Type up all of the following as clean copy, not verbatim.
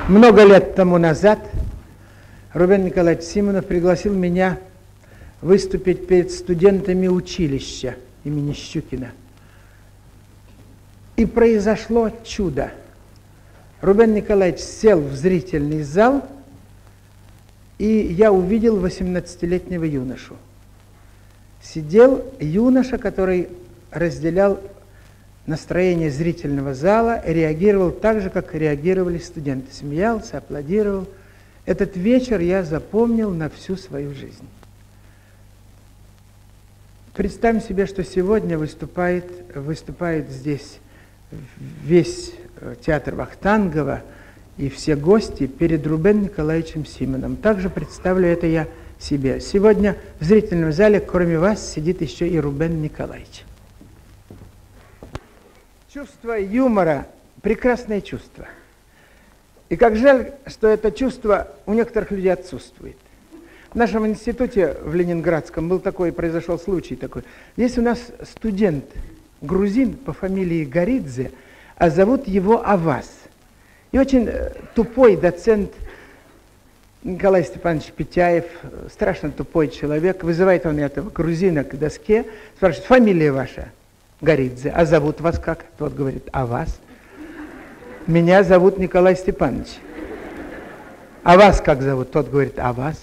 Много лет тому назад Рубен Николаевич Симонов пригласил меня выступить перед студентами училища имени Щукина. И произошло чудо. Рубен Николаевич сел в зрительный зал, и я увидел 18-летнего юношу. Сидел юноша, который разделял настроение зрительного зала, реагировал так же, как реагировали студенты. Смеялся, аплодировал. Этот вечер я запомнил на всю свою жизнь. Представим себе, что сегодня выступает здесь весь театр Вахтангова и все гости перед Рубеном Николаевичем Симоновым. Также представлю это я себе. Сегодня в зрительном зале, кроме вас, сидит еще и Рубен Николаевич. Чувство юмора – прекрасное чувство. И как жаль, что это чувство у некоторых людей отсутствует. В нашем институте в Ленинградском произошел случай такой. Есть у нас студент, грузин по фамилии Горидзе, а зовут его Аваз. И очень тупой доцент Николай Степанович Петяев, страшно тупой человек, вызывает он этого грузина к доске, спрашивает: фамилия ваша? Горидзе. А зовут вас как? Тот говорит: а вас? Меня зовут Николай Степанович. А вас как зовут? Тот говорит: а вас?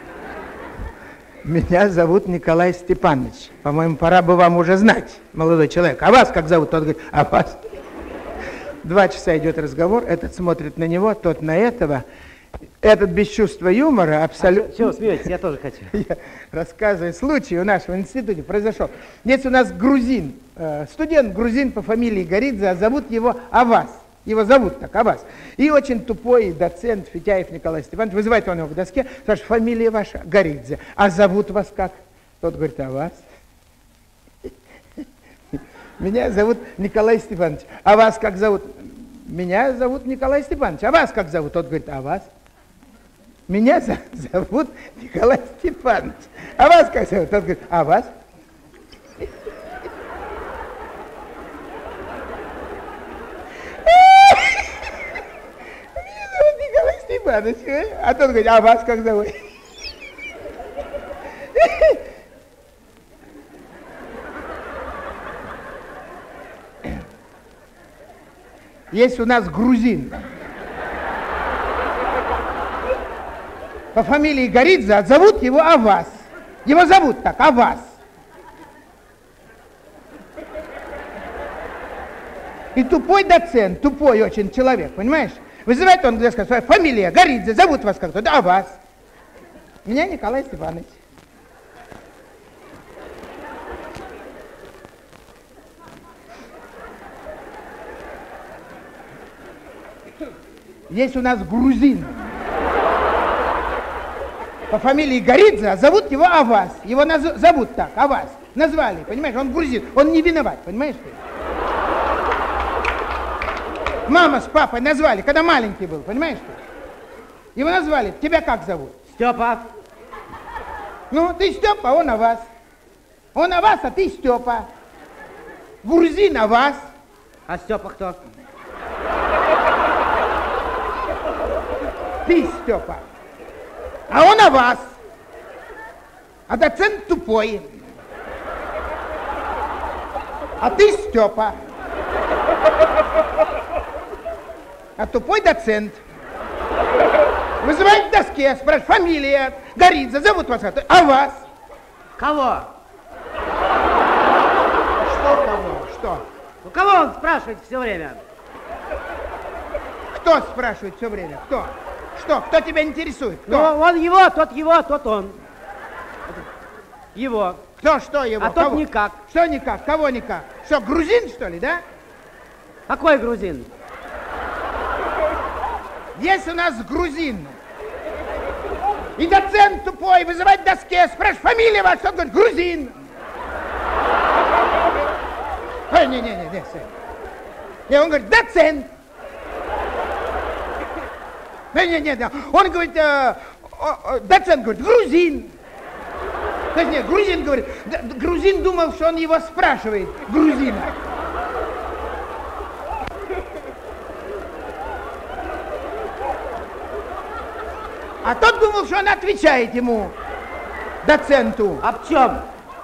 Меня зовут Николай Степанович. По-моему, пора бы вам уже знать, молодой человек. А вас как зовут? Тот говорит: а вас? 2 часа идет разговор, этот смотрит на него, тот на этого. Этот без чувства юмора абсолютно... Чего смеетесь? Я тоже хочу. Я рассказываю случай у нашего института произошел. Здесь у нас грузин, студент грузин по фамилии Горидзе, а зовут его Аваз. Его зовут так, Аваз. И очень тупой доцент Фетяев Николай Степанович, вызывает он его к доске, спрашивает: фамилия ваша? Горидзе. А зовут вас как? Тот говорит: а вас? Меня зовут Николай Степанович. А вас как зовут? Меня зовут Николай Степанович. А вас как зовут? Тот говорит: а вас? Меня зовут Николай Степанович. А вас как зовут? Тот говорит: а вас? Меня зовут Николай Степанович. А тот говорит: а вас как зовут? Есть у нас грузин по фамилии Горидзе, а зовут его Аваз. Его зовут так, Аваз. И тупой доцент, тупой очень человек, понимаешь? Вызывает он, где сказать: фамилия Горидзе, зовут вас как-то? Да, Аваз. Меня Николай Степанович. Есть у нас грузин по фамилии Горидзе, а зовут его Аваз. Его зовут так, Аваз. Назвали, понимаешь? Он грузин, он не виноват, понимаешь ты? Мама с папой назвали, когда маленький был, понимаешь ты? Его назвали. Тебя как зовут? Степа. Ну, ты Степа, он Аваз. Он Аваз, а ты Степа. Грузин Аваз. А Степа кто? Ты Степа. А он Аваз. А доцент тупой. А ты Степа. А тупой доцент. Вызывает к доске, спрашивает: фамилия Горидзе, зовут вас как? А вас? Кого? Что кого? Что? Ну кого он спрашивает все время? Кто спрашивает все время? Кто? Что? Кто тебя интересует? Кто? Ну, он его, тот он. Его. Кто, что его? А кого? тот никак. Что никак? Кого никак? Что, грузин, что ли, да? Какой грузин? Есть у нас грузин. И доцент тупой вызывать к доске, спрашивает: фамилия ваша? Он говорит: грузин. Не, он говорит: доцент. Не. Он говорит, доцент говорит: грузин. То есть нет, грузин говорит, грузин думал, что он его спрашивает, грузина. А тот думал, что он отвечает ему, доценту. Об чем?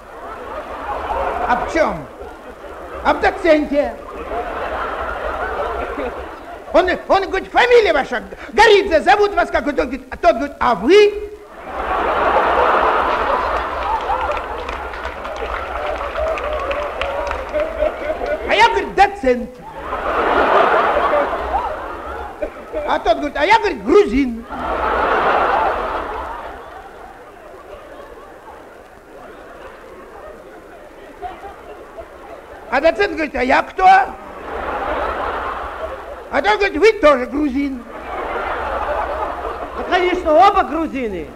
Об чем? Об доценте. Он говорит, фамилия ваша, Горидзе, зовут вас как? Тот говорит, а вы? А я, говорит, доцент. А тот говорит, а я, говорит, грузин. А доцент говорит, а я кто? А тот говорит, вы тоже грузин. Да, конечно, оба грузины.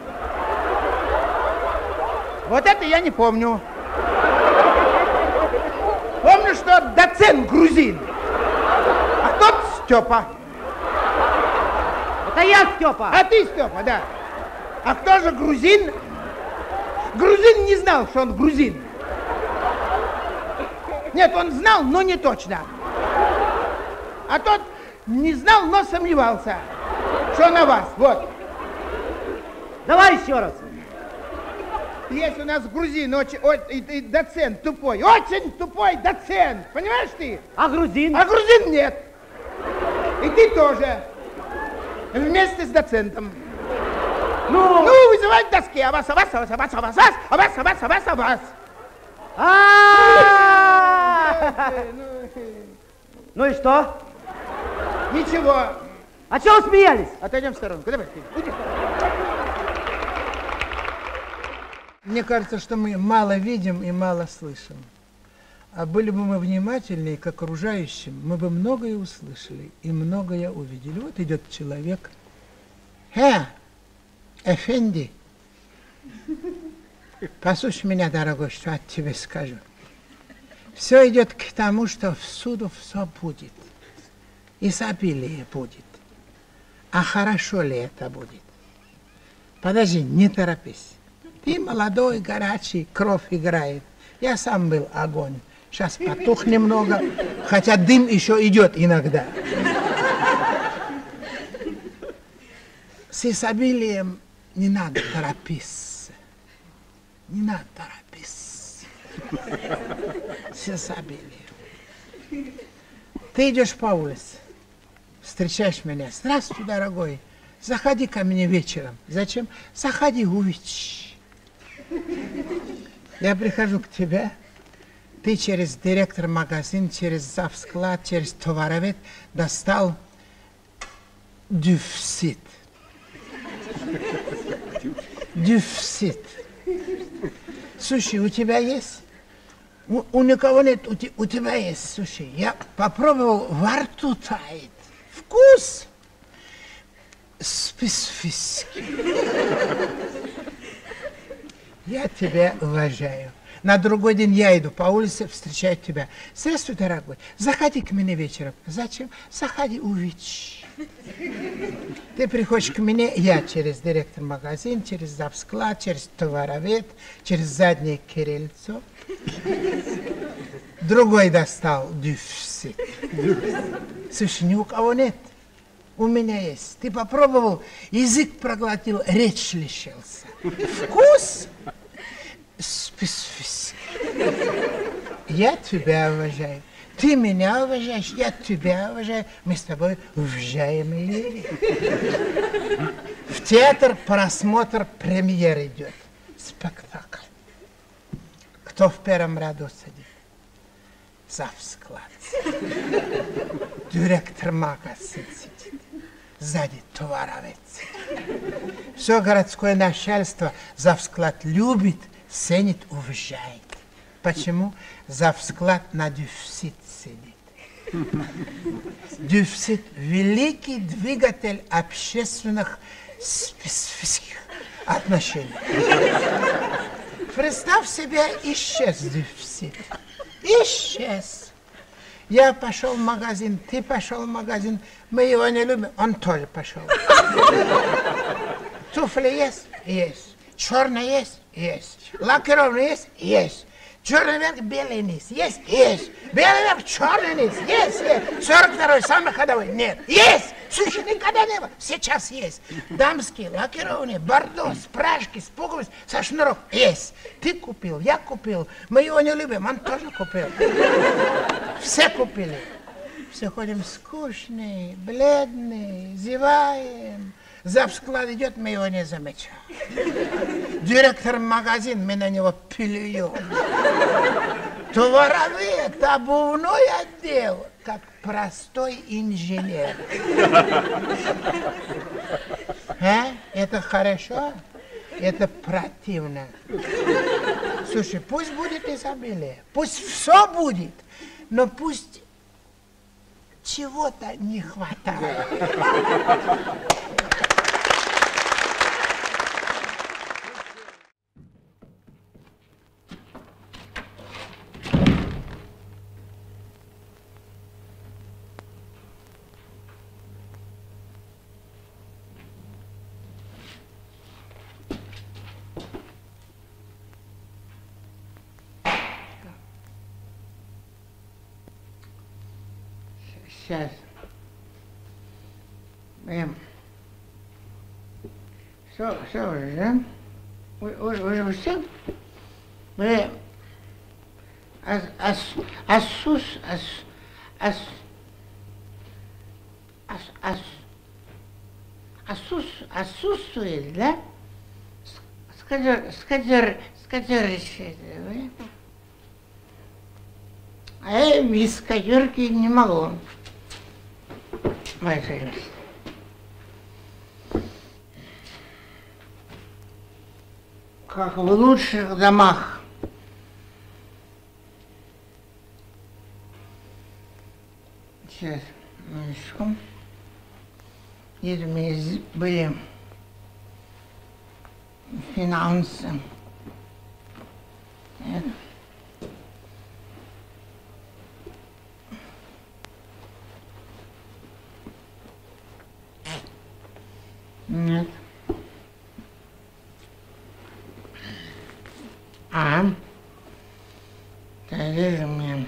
Вот это я не помню. Помню, что доцент грузин, а тот Степа. Это я, Степа. А ты, Степа, да. А кто же грузин? Грузин не знал, что он грузин. Нет, он знал, но не точно. А тот не знал, но сомневался, что на вас. Вот. Давай еще раз. Есть у нас грузин, и доцент тупой, очень тупой доцент, понимаешь ты? А грузин? А грузин нет. И ты тоже. Вместе с доцентом. Ну, вызывать доски. А вас. Ну и что? Ничего. А чего вы смеялись? Отойдем в сторонку. Давай, уйди. Мне кажется, что мы мало видим и мало слышим. А были бы мы внимательнее к окружающим, мы бы многое услышали и многое увидели. Вот идет человек. Эфенди, послушай меня, дорогой, что от тебя скажу. Все идет к тому, что всюду все будет. Изобилие будет. А хорошо ли это будет? Подожди, не торопись. Ты молодой, горячий, кровь играет. Я сам был огонь. Сейчас потух немного, хотя дым еще идет иногда. С изобилием не надо торопиться. Не надо торопиться. С изобилием. Ты идешь по улице, встречаешь меня. Здравствуй, дорогой. Заходи ко мне вечером. Зачем? Заходи, увидишь. Я прихожу к тебе. Ты через директор магазин, через завсклад, через товаровед достал дефицит. Дефицит. Слушай, у тебя есть? У никого нет, у тебя есть. Слушай, я попробовал, во рту тает. Вкус специфический. Я тебя уважаю. На другой день я иду по улице, встречаю тебя. Здравствуй, дорогой. Заходи к мне вечером. Зачем? Заходи, увидишь. Ты приходишь к мне, я через директор магазин, через завсклад, через товаровед, через заднее крыльцо. Другой достал дефицит. Слушай, ни у кого нет. У меня есть. Ты попробовал, язык проглотил, речь лишился. Вкус специфический. Я тебя уважаю. Ты меня уважаешь, я тебя уважаю. Мы с тобой уважаемые люди. В театр просмотр премьер идет. Спектакль. Кто в первом ряду сидит? Завсклад. Директор магазин сидит. Сзади товаровец. Все городское начальство завсклад любит, ценит, уважает. Почему? Завсклад на дефицит сидит. Дефицит – великий двигатель общественных специфических отношений. Представь себе, исчез дефицит. Исчез. Я пошел в магазин, ты пошел в магазин, мы его не любим, он тоже пошел. Туфли есть? Есть. Черный есть? Есть. Лакированный есть? Есть. Черный верх, белый низ. Есть? Есть. Белый верх, черный низ. Есть? Есть. 42-й, самый ходовой? Нет. Есть! Слушай, никогда не было. Сейчас есть. Дамские, лакированные, бордо, с пряжки, с пуговиц, со шнурок. Есть. Ты купил, я купил. Мы его не любим, он тоже купил. Все купили. Все ходим скучные, бледные, зеваем. Завсклад идет, мы его не замечаем. Директор магазин, мы на него плюем. Товаровые, обувной отдел, как простой инженер. Это хорошо? Это противно. Слушай, пусть будет изобилие, пусть все будет, но пусть чего-то не хватает. Сейчас. Что уже, да? Уже все? Отсутствует, да? Скатерочка. А я без скатерки не могу. Как в лучших домах. Сейчас, минуточку. Где-то у меня были финансы. Нет. Нет. Где же мне?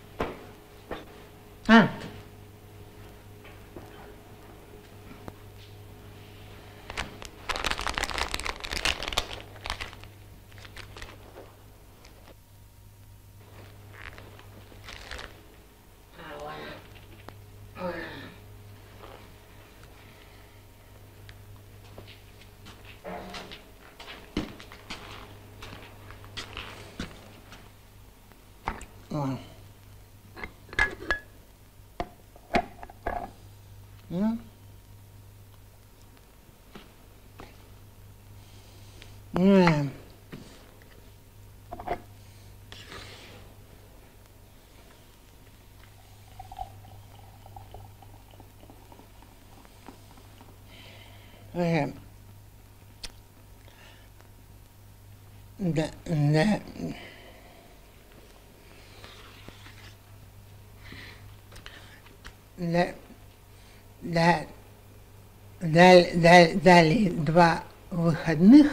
Дали 2 выходных.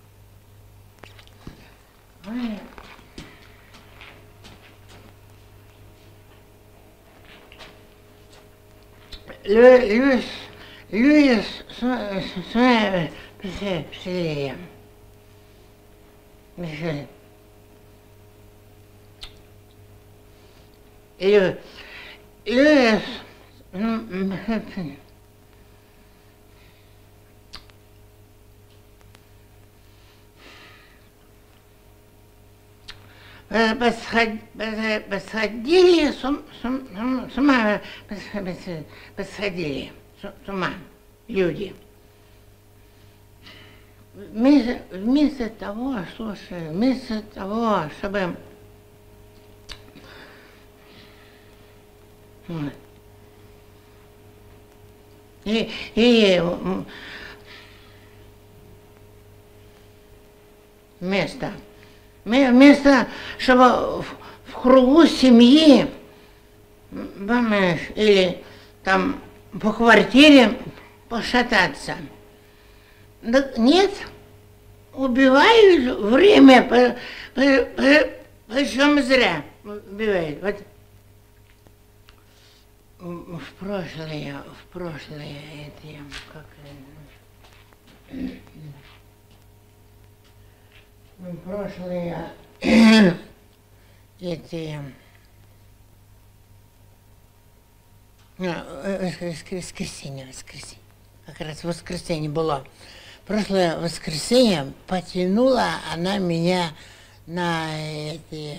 Люди с веселее. Посходили с ума, посходили с ума люди. Вместо того, слушай, вместо того, чтобы вместо, чтобы в кругу семьи, понимаешь, или там по квартире пошататься. Да нет, убивают время, причем зря убивают. в прошлое, эти, как... В прошлое, эти... Воскресенье. Как раз воскресенье было. Прошлое воскресенье потянула она меня на эти...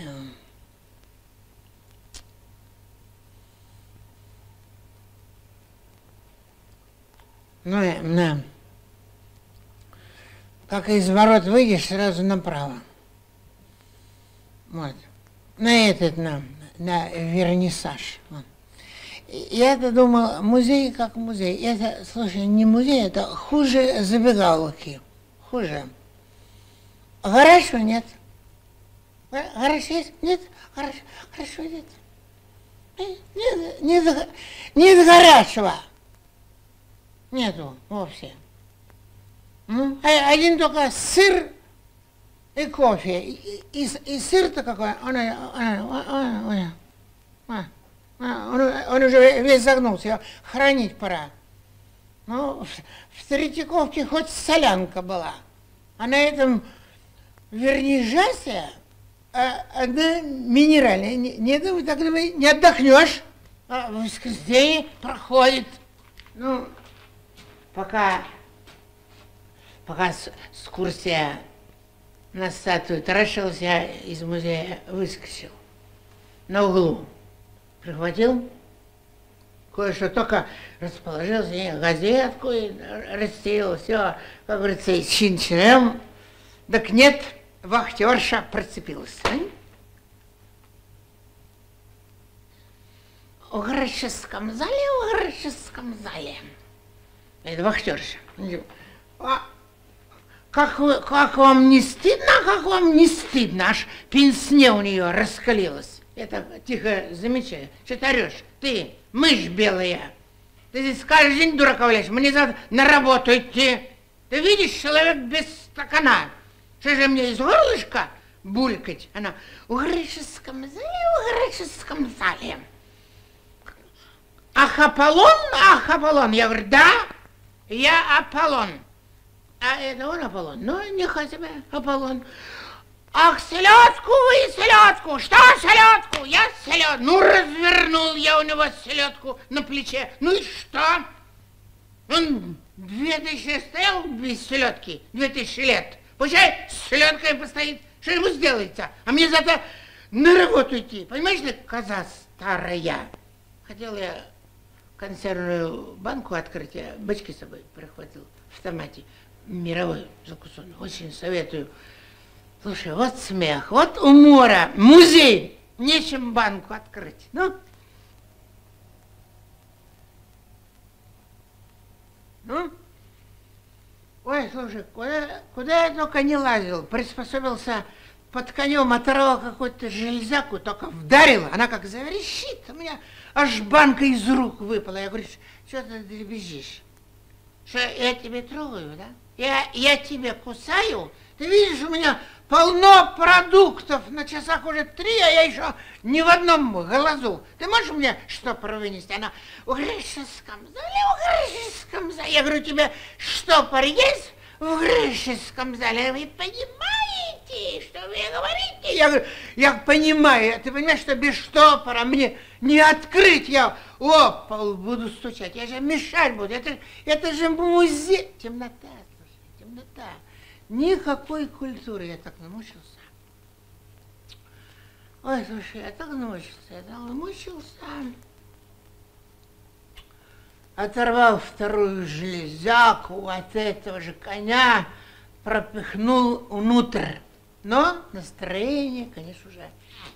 Как из ворот выйдешь, сразу направо. Вот. На вернисаж. Вот. Я-то думал, музей как музей. Это, слушай, не музей, это хуже забегаловки. Хуже. Хорошо, нет. Хорошо есть? Нет? Хорошо, нет. Нет хорошего. Нету вовсе. Один только сыр и кофе. И сыр-то какой. Он уже весь загнулся, его хранить пора. Ну, в Третьяковке хоть солянка была. А на этом вернижасе одна минеральная. Не отдохнешь. А в воскресенье проходит. Ну, пока экскурсия на статую таращился, я из музея выскочил. На углу. Прихватил, кое-что только расположился, газетку расстелил, все, как говорится, чин-чинем. Так нет, вахтерша прицепилась. В греческом зале. Это вахтерша. Как вам не стыдно, аж пенсне у нее раскалилась. Я так тихо замечаю. Что ты орешь? Ты, мышь белая. Ты здесь каждый день дурака валяешь. Мне надо на работу идти. Ты видишь, человек без стакана. Что же мне из горлышка булькать? Она в греческом зале. Ах, Аполлон. Я говорю, да, я Аполлон. А это он Аполлон? Ну, нехай себе Аполлон. Ах, селедку! Что селедку? Я селедку. Ну, развернул я у него селедку на плече. Ну и что? Он 2000 стоял без селедки, 2000 лет. Пускай с селедкой постоит. Что ему сделается? А мне зато на работу идти. Понимаешь ли, коза старая. Хотел я консервную банку открыть, я бычки с собой прихватил в томате. Мировой закусон. Очень советую. Слушай, вот смех, вот умора, музей, нечем банку открыть. Ну? Ой, слушай, куда я только не лазил, приспособился под конем, оторвал какую-то железяку, только вдарил, она как заверещит, у меня аж банка из рук выпала. Я говорю, что ты дребезжишь? Что я тебе трогаю, да? Я тебе кусаю? Ты видишь, у меня полно продуктов, на часах уже 3, а я еще ни в одном глазу. Ты можешь мне штопор вынести? Она в греческом зале. Я говорю, тебе штопор есть в греческом зале? Вы понимаете, что вы говорите? Я говорю, я понимаю. Ты понимаешь, что без штопора мне не открыть? Я о пол буду стучать. Я же мешать буду. Это же музей. Темнота, слушай, темнота. Никакой культуры. Я так намучился. Ой, слушай, я так намучился. Оторвал вторую железяку от этого же коня, пропихнул внутрь. Но настроение, конечно, уже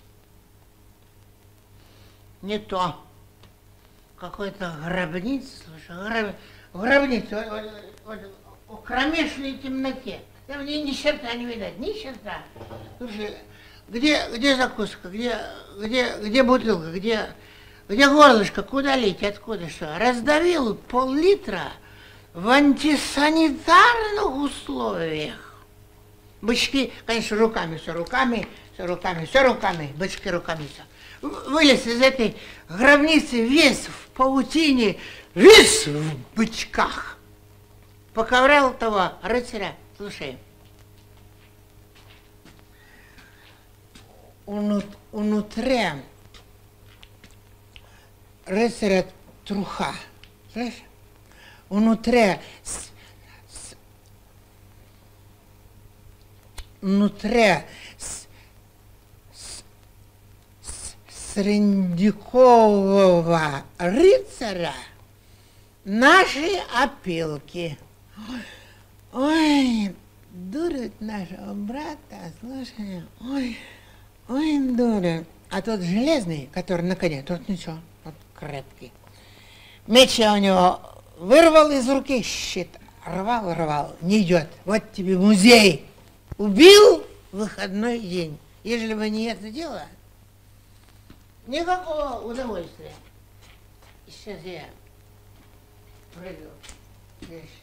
не то. Какой-то гробница, слушай, гробница, в кромешной темноте. Там ни черта не видать, ни черта. Слушай, где закуска, где бутылка, где горлышко, куда лить, откуда что? Раздавил пол-литра в антисанитарных условиях. Бычки, конечно, все руками, бычки руками все. Вылез из этой гробницы весь в паутине, рис в бычках. Поковырял того рыцаря, слушай. Внутри рыцаря труха, слышишь? Внутри средневекового рыцаря наши опилки. Ой, дурят нашего брата, слушай, ой, дурят. А тот железный, который на коне, тот ничего, тот крепкий. Меч я у него вырвал из руки, щит рвал, не идет. Вот тебе музей. Убил в выходной день. Ежели бы не это дело, никакого удовольствия. Сейчас я прыгаю. Я сейчас.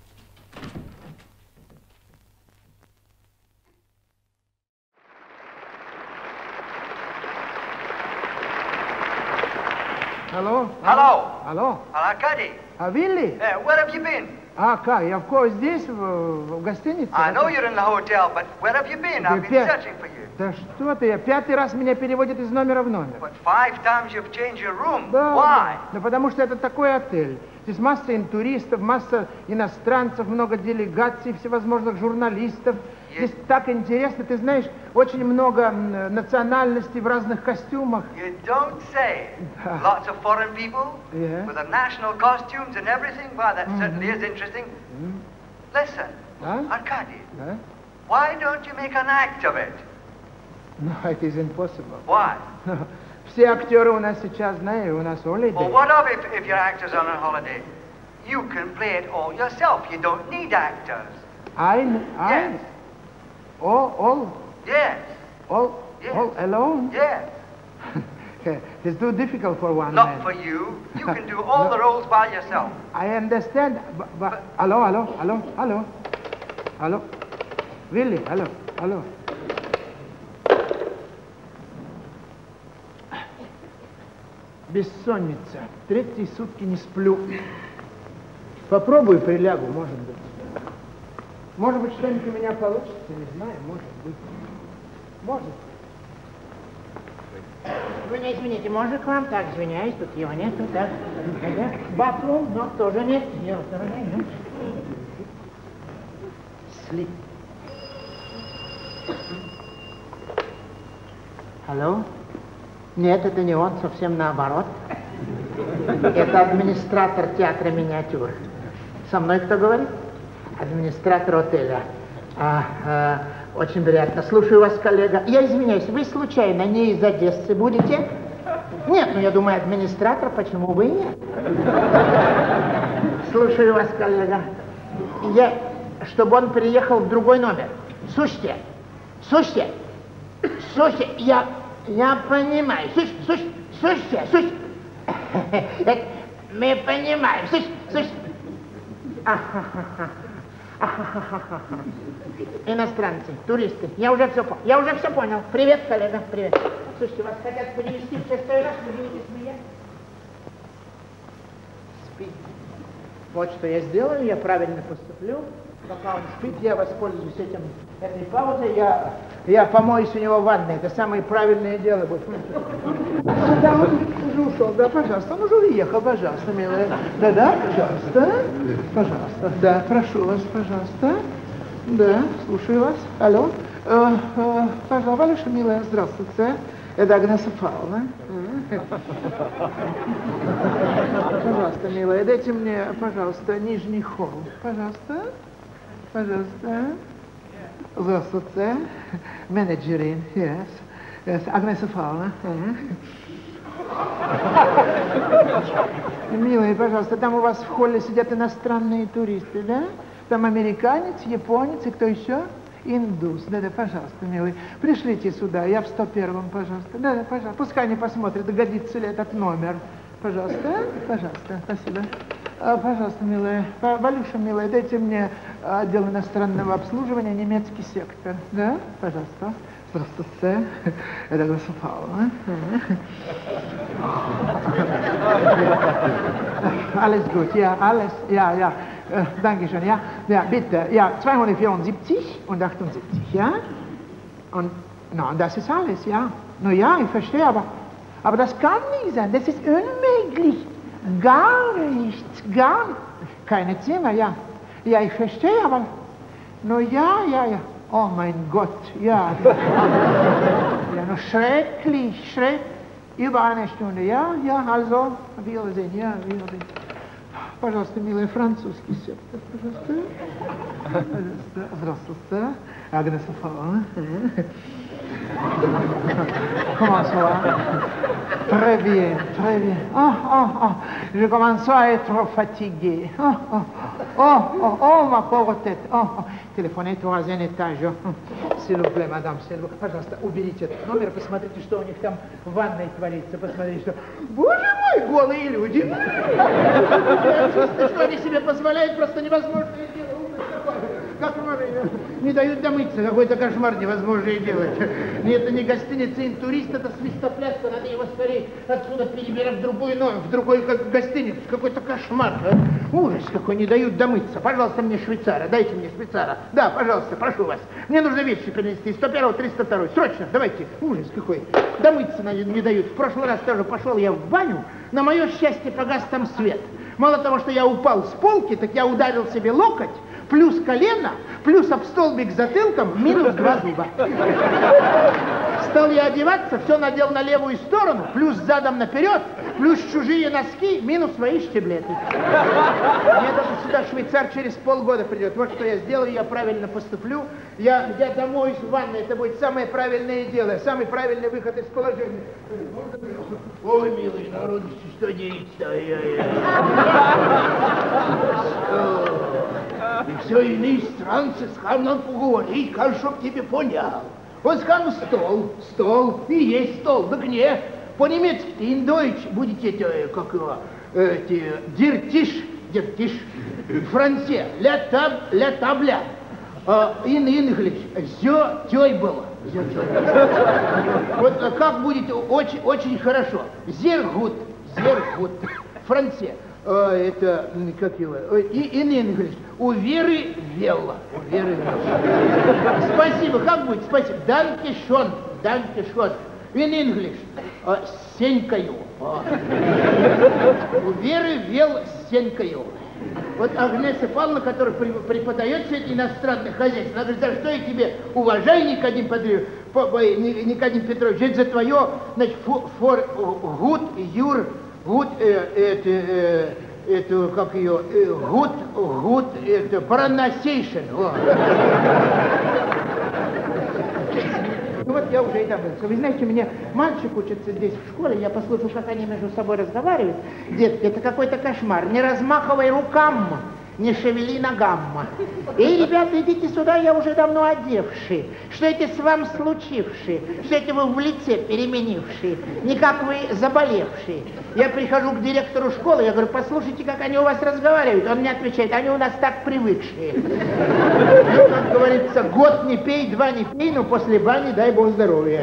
Hello? Hello. Hello? Arkady. Willy? Where have you been? Я здесь, в гостинице. I know you're in the hotel, but where have you been? I've been searching for you. Да что ты, я 5-й раз меня переводят из номера в номер. But 5 times you've changed your room. Да, Why? Да потому что это такой отель. Здесь масса туристов, масса иностранцев, много делегаций, всевозможных журналистов. Здесь так интересно, ты знаешь, очень много национальностей в разных костюмах. You don't say. Lots of foreign people Yeah. with their national costumes and everything. Well, that certainly is interesting. Listen, Arkady, why don't you make an act of it? No, it is impossible. Why? Все актеры у нас сейчас, знаешь, у нас holiday. Well, what of if your actor's on a holiday? You can play it all yourself. You don't need actors. Yes. All Yes. alone? Yes. It's too difficult for one Not man. for you. You can do all the roles by yourself. I understand, but hello. Willy, hello. Бессонница. 3 сутки не сплю. Попробую, прилягу, может быть. Может быть, что-нибудь у меня получится, не знаю, может быть. Может. Извините, можно к вам? Так, извиняюсь, тут его нету, так. Bathroom, но тоже нет. Нет, тоже нет. Sleep. Алло? Нет, это не он, совсем наоборот. Это администратор театра миниатюр. Со мной кто говорит? Администратор отеля. Очень приятно. Слушаю вас, коллега. Я извиняюсь, вы случайно не из Одессы будете? Нет, я думаю, администратор, почему бы и нет? Слушаю вас, коллега. Чтобы он переехал в другой номер. Слушайте, я понимаю. Слушайте. Мы понимаем. Слушайте. Иностранцы, туристы. Я уже все понял. Привет, коллега, привет. Слушайте, вас хотят перевести в 6-й раз, вы будете смеяться? Спит. Вот что я сделаю, я правильно поступлю. Пока он спит, я воспользуюсь этой паузой, я помоюсь у него в ванной. Это самое правильное дело будет. Да, он уже ушел, да, пожалуйста. Он уже уехал, пожалуйста, милая. Да, пожалуйста. Пожалуйста, да, прошу вас, пожалуйста. Да, слушаю вас. Алло. Пожалуйста, Валюша, милая, здравствуйте. Это Агнеса Павловна. Пожалуйста, милая, дайте мне, пожалуйста, нижний холл. Пожалуйста. Здравствуйте. Менеджерин, yes. Агнеса Павловна. Милая, пожалуйста, там у вас в холле сидят иностранные туристы, да? Там американец, японец и кто еще? Индус. Да, пожалуйста, милый. Пришлите сюда, я в 101-м, пожалуйста. Да, пожалуйста. Пускай они посмотрят, годится ли этот номер. Пожалуйста, спасибо. Пожалуйста, милая. Валюша, милая, дайте мне отдел иностранного обслуживания, немецкий сектор. Да, пожалуйста. Здравствуйте. Это Агнеса Павловна. Alles gut, ja, alles, ja. Danke schön, ja. Ja, bitte. Ja, 274 und 78, ja? Und das ist alles, ja. Na ja, ich verstehe, aber das kann nicht sein. Das ist unmöglich. Gar nichts, keine Zimmer, ja. Ja, ich verstehe, aber... No ja. Oh mein Gott, ja. Ja, no schrecklich. Über eine Stunde, ja, also, Wiedersehen, ja, Wiedersehen. Пожалуйста, милый французский сектор, пожалуйста. Здравствуйте. Агнеса Павловна. Comment ça va? Très bien. Je commence à être fatigué. Ma pauvre tête. Téléphonez au troisième étage. S'il vous plaît, madame, пожалуйста, уберите этот номер, посмотрите, что у них там в ванной творится, посмотрите, что... Боже мой, голые люди! Что они себе позволяют, просто невозможное дело. Как не дают домыться, какой-то кошмар невозможное делать. Это не гостиница «Интурист», это свистопляска, надо его скорее отсюда перебирать в другой гостиницу. Какой-то кошмар. Ужас какой, не дают домыться. Пожалуйста, мне швейцара, дайте мне швейцара. Да, пожалуйста, прошу вас. Мне нужно вещи принести, 101, 302. Срочно, давайте. Ужас какой. Домыться не дают. В прошлый раз тоже пошел я в баню, на мое счастье погас там свет. Мало того, что я упал с полки, так я ударил себе локоть, плюс колено, плюс об столбик затылком, минус 2 зуба. Стал я одеваться, все надел на левую сторону, плюс задом наперед, плюс чужие носки, минус свои штиблеты. Мне даже сюда швейцар через полгода придет. Вот что я сделаю, я правильно поступлю. Я домоюсь в ванной, это будет самое правильное дело, самый правильный выход из положения. Ой, милый народ, что делать-то? И все иные странцы с Хамлом поговорить, кажется, чтоб тебе понял. Вот скажем, стол, и есть стол, так не. По-немецки in Deutsch будете, как его, дертиш, франце, ля табля, in English, the table. Вот как будет очень хорошо. Sehr gut, франце. Это, как его, in English, у Веры Велла. Спасибо, как будет? Спасибо. Danke schön. In English, сенькаю. У Веры Вел сенькаю. Вот Агнеса Павловна, которая преподает все эти иностранные хозяйства, она говорит, за что я тебе уважаю, Никодим Петрович, это за твое, значит, это, как ее, это, pronunciation. Ну вот я уже и добылся. Вы знаете, у меня мальчик учится здесь в школе, я послушал, как они между собой разговаривают. Детки, это какой-то кошмар. Не размахивай рукам, не шевели ногам. Эй, ребята, идите сюда, я уже давно одевший. Что это с вами случивший? Что это вы в лице переменивший? Не как вы заболевший. Я прихожу к директору школы, я говорю, послушайте, как они у вас разговаривают. Он мне отвечает, они у нас так привыкшие. Ну, как говорится, год не пей, 2 не пей, но после бани дай бог здоровья.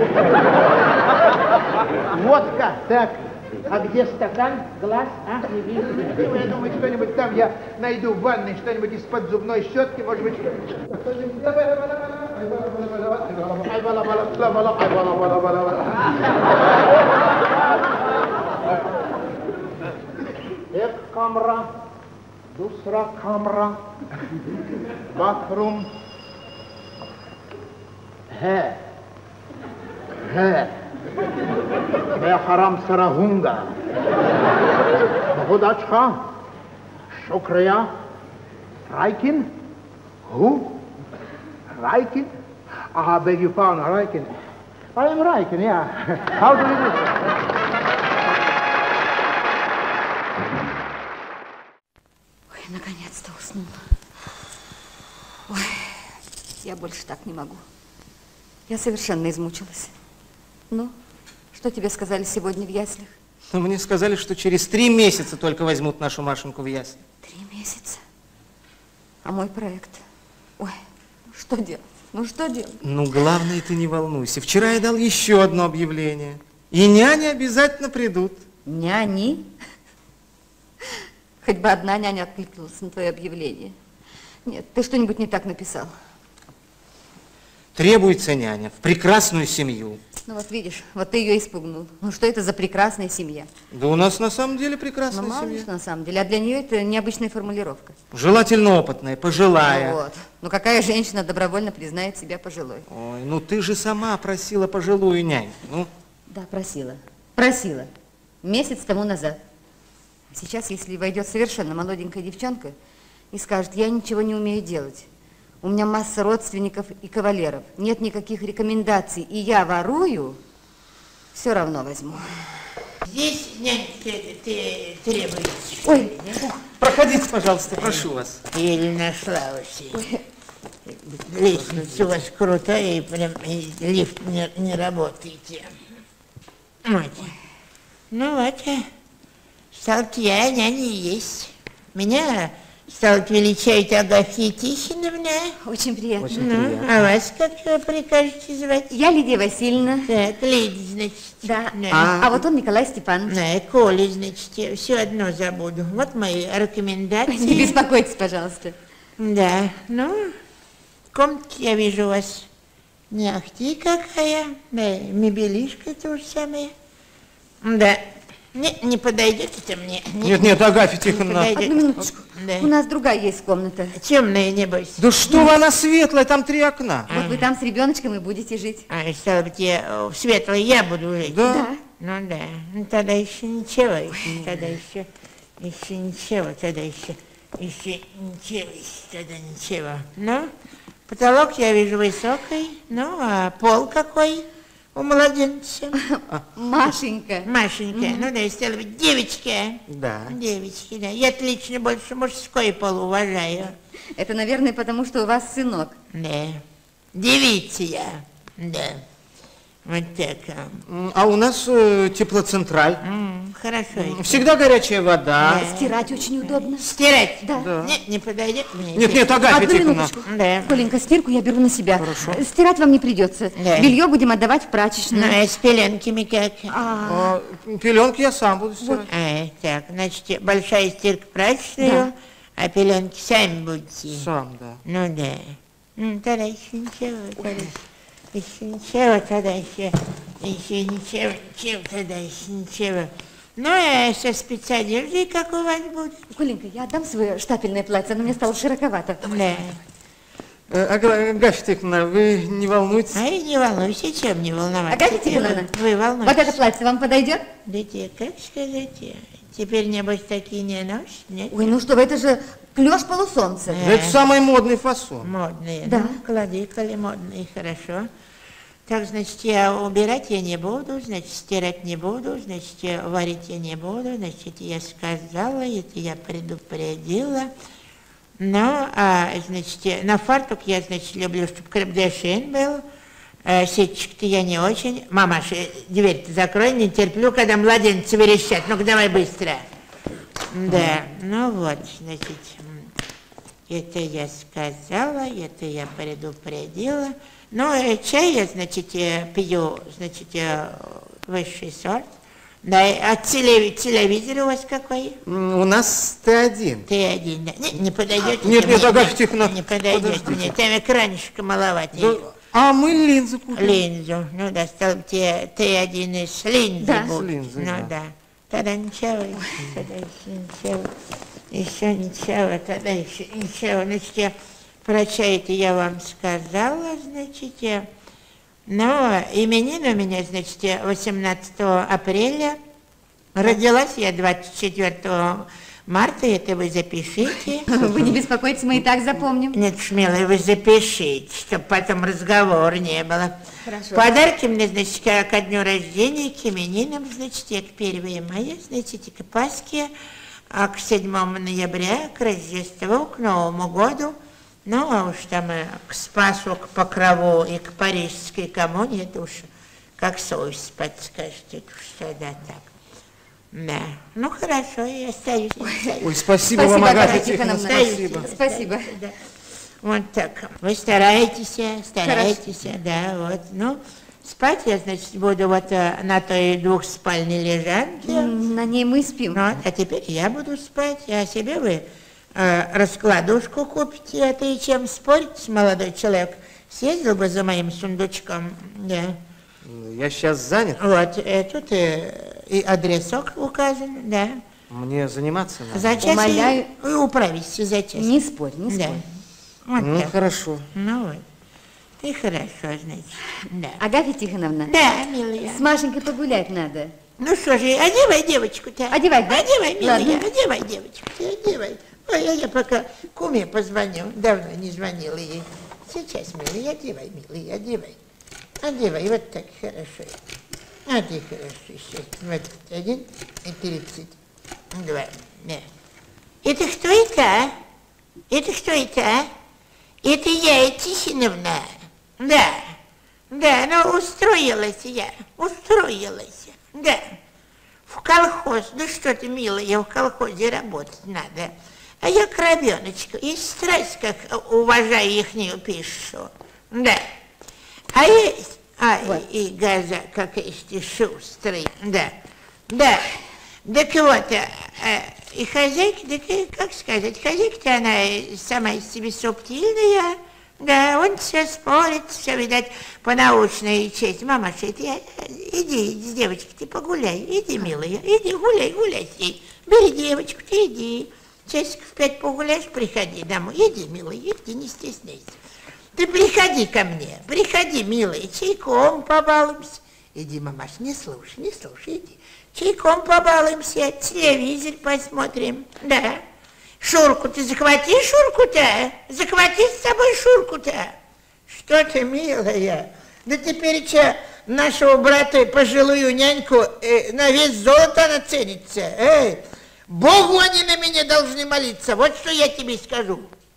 Водка, так. А где стакан, глаз, не вижу. Я думаю, что-нибудь там я найду в ванной, что-нибудь из-под зубной щетки, может быть. Эк камера, дусра камера, bathroom. Я харам сарагунга. Удачка. Шукрия. Райкин. Who? Raikin? I beg your pardon, Raikin. I am Raikin, yeah. How do you do? Ой, наконец-то уснул. Ой, я больше так не могу. Я совершенно измучилась. Ну, что тебе сказали сегодня в яслях? Ну, мне сказали, что через 3 месяца только возьмут нашу Машеньку в ясли. 3 месяца? А мой проект? Ой, что делать? Ну что делать? Ну, главное, ты не волнуйся. Вчера я дал еще одно объявление. И няни обязательно придут. Няни? Хоть бы одна няня откликнулась на твое объявление. Нет, ты что-нибудь не так написал. Требуется няня в прекрасную семью. Ну вот видишь, вот ты ее испугнул. Ну что это за прекрасная семья? Да у нас на самом деле прекрасная Ну мало ли семья. что на самом деле, а для нее это необычная формулировка. Желательно опытная, пожилая. Ну вот. Ну какая женщина добровольно признает себя пожилой? Ой, ну ты же сама просила пожилую нянь. Ну. Да, просила. Просила. Месяц тому назад. Сейчас, если войдет совершенно молоденькая девчонка и скажет, я ничего не умею делать, у меня масса родственников и кавалеров, нет никаких рекомендаций, и я ворую, все равно возьму. Здесь нянька требуется. Ой, Проходите, пожалуйста, прошу вас. Еле нашла вообще. Лестница у вас крутая, и прям и лифт не работает. Вот. Ну вот, стало я, няня есть. Меня стало величать Агафья Тихоновна. очень приятно. Очень приятно. А вас как прикажете звать? Я Лидия Васильевна. Так, Лидия, значит. Да. Да. А вот он Николай Степанович. Да, Коля, значит, я все одно забуду. Вот мои рекомендации. Не беспокойтесь, пожалуйста. Да, ну, комнатка, я вижу у вас не ахти какая, да, мебелишка то же самое. Да, не подойдет это мне. Нет, Агафья Тихоновна. Одну минуточку. Да. У нас другая есть комната. Темная, небось. Да что вы, она светлая, там 3 окна. Вот вы там с ребеночком и будете жить. А, стало быть, в светлой я буду жить. Да. Ну да, ну тогда еще ничего, тогда еще ничего, тогда еще тогда ничего. Ну, потолок я вижу высокий, ну, а пол какой у младенца? Машенька. Машенька, ну да, стало быть, девочка. Да. Девочки, да. Я отлично больше мужской пол уважаю. Это, наверное, потому что у вас сынок. Да. Девица я. Да. Вот так. А у нас теплоцентраль. Хорошо. это. Всегда горячая вода. Стирать очень удобно. Стирать? Да. Нет, не подойдет мне. Нет, Агафья Одну Тихоновна. минуточку. Да. Коленька, стирку я беру на себя. Хорошо. Стирать вам не придется. Да. Белье будем отдавать в Ну, прачечную. а с пеленками как? Пеленки я сам буду стирать. Так, значит, большая стирка прачечную, а пеленки сами будете. Сам, да. Ну да. Тогда еще ничего, тогда еще ничего, тогда еще ничего. Ну, а со спецодеждой как у вас будет? Коленька, я отдам свое штапельное платье, оно мне стало широковато. Да. Агафья Тихоновна, вы не волнуйтесь. А я не волнуйся, чем не волноваться. Агафья Тихоновна, Вы волнуетесь. вот это платье вам подойдет? Да те, как сказать, теперь, небось, такие не носят, нет? Ой, ну что вы, это же клёш полусолнца. Да это самый модный фасон. Модные, Да. ну, клади, коли модные, хорошо. Так, значит, я убирать я не буду, значит, стирать не буду, значит, варить я не буду, значит, я сказала, это я предупредила. Ну, а, значит, на фартук я, значит, люблю, чтобы крепдешин был. Сетчик-то я не очень. Мамаша, дверь-то закрой, не терплю, когда младенцы верещат. Ну-ка, давай быстро. Да, ну вот, значит, это я сказала, это я предупредила. Ну, чай я, значит, пью, значит, высший сорт. Да, а телевизор у вас какой? У нас Т1. Т1, да. Не подойдет? Нет, Агафья Тихоновна, Не подойдет мне, там экранчика маловато. Да, а мы линзы купили. Линзу, ну да, стал тебе Т1 из линзы Да. будет. С линзой, Ну да. да. Тогда ничего, тогда еще ничего, тогда еще ничего. Значит, я про чай-то я вам сказала, значит, но именин у меня, значит, 18 апреля. Родилась я 24 марта, это вы запишите. Вы не беспокойтесь, мы и так запомним. Нет, смело, вы запишите, чтобы потом разговора не было. Хорошо. Подарки мне, значит, ко дню рождения, к именинам, значит, к 1 мая, значит, к Пасхе, а к 7 ноября, к Рождеству, к Новому году. Ну, а уж там к Спасу, к Покрову и к Парижской коммуне, это уж как совесть подскажет, это уж тогда так. Да, ну хорошо, я остаюсь. Ой, спасибо вам, Агафья Тихоновна. Тихоновна, спасибо. Спасибо. Да. Вот так. Вы стараетесь, да, вот. Ну, спать я, значит, буду вот на той двухспальной лежанке. На ней мы спим. Вот, а теперь я буду спать, а себе вы раскладушку купите, а ты чем спорить, молодой человек? Съездил бы за моим сундучком, да. Я сейчас занят. Вот, тут и адресок указан, да. Мне заниматься надо. За час Умоляю. и управишься за час. Не спорь, не Да. спорь. Вот Ну, так. хорошо. Ну вот. И хорошо, значит, да. Агафья Тихоновна, Да, милая. с Машенькой погулять надо. Ну что же, одевай девочку-то. Одевать, да? Одевай, милая, Ладно. одевай девочку-то, одевай. Ой, я пока куме позвоню, давно не звонила ей. Сейчас, милая, одевай, милая, одевай. Одевай, вот так, хорошо. Вот и хорошо, сейчас. 21 и 32, да. Это кто это, а? Это кто это, а? Это я, Тихоновна. Да, да, ну устроилась я, да. В колхоз, ну что ты, милая, в колхозе работать надо. А я коровеночка, и страсть, как уважаю ихнюю пищу, да. А есть, Вот. и газа, как эти шустрые, да, да. Так вот, и хозяйка, так, как сказать, хозяйка-то она сама из себя субтильная, да, он все спорит, все, видать, по-научной честь. Мамаша, иди с девочкой, ты погуляй, иди, милая, иди, гуляй с ней. Бери девочку, ты иди. Часиков 5 погуляешь, приходи домой. Иди, милая, иди, не стесняйся. Ты приходи ко мне, приходи, милая, чайком побалуемся. Иди, мамаш, не слушай, иди. Чайком побалуемся, телевизор посмотрим, да. Шурку ты захвати, Шурку-то, захвати с собой Шурку-то. Что ты, милая, да теперь что, нашего брата пожилую няньку на вес золота она ценится. Эй, Богу они на меня должны молиться, вот что я тебе скажу.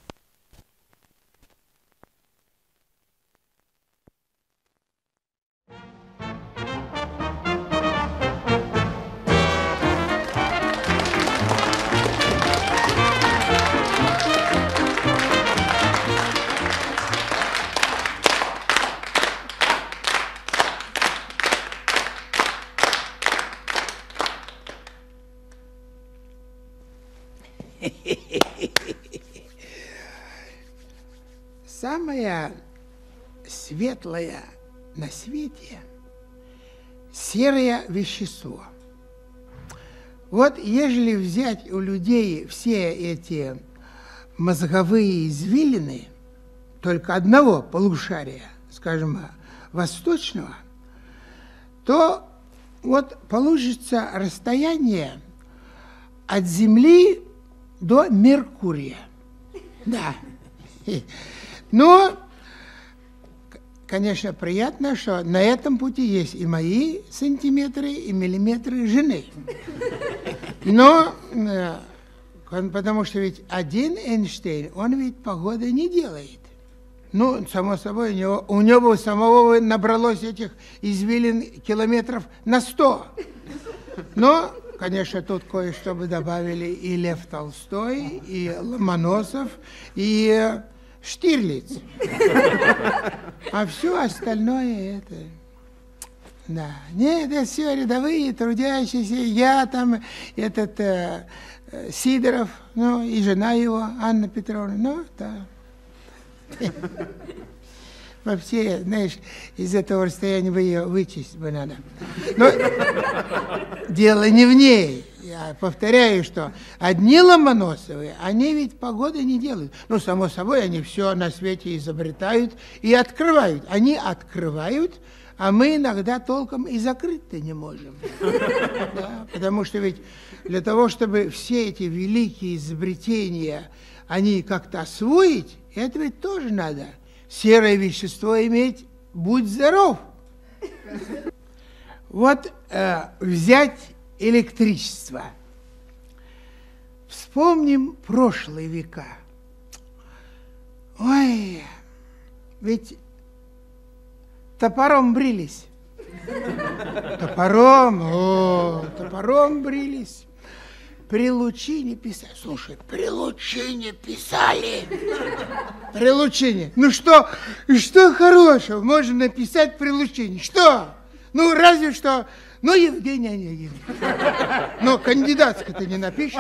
Самое светлое на свете серое вещество. Вот ежели взять у людей все эти мозговые извилины только одного полушария, скажем, восточного, то вот получится расстояние от Земли до Меркурия. Да. Но, конечно, приятно, что на этом пути есть и мои сантиметры, и миллиметры жены. Но, потому что ведь один Эйнштейн, он ведь погоды не делает. Ну, само собой, у него самого набралось этих извилин километров на 100. Но, конечно, тут кое-что бы добавили и Лев Толстой, и Ломоносов, и Штирлиц. А все остальное это... Да. Нет, это все рядовые, трудящиеся. Я там, этот Сидоров, ну, и жена его, Анна Петровна. Ну, да. Вообще, знаешь, из этого расстояния бы ее вычесть бы надо. Но дело не в ней. Я повторяю, что одни Ломоносовы, они ведь погоды не делают. Ну, само собой, они все на свете изобретают и открывают. Они открывают, а мы иногда толком и закрыть-то не можем. Да, потому что ведь для того, чтобы все эти великие изобретения, они как-то освоить, это ведь тоже надо. Серое вещество иметь, будь здоров. Вот взять электричество. Вспомним прошлые века. Ой, ведь топором брились. Топором брились. при лучине писали. Слушай, при лучине писали. При лучине. Ну что хорошего можно написать при лучине? Что? Ну, разве что... Ну, Евгений Онегин. Но кандидатский-то не напишешь.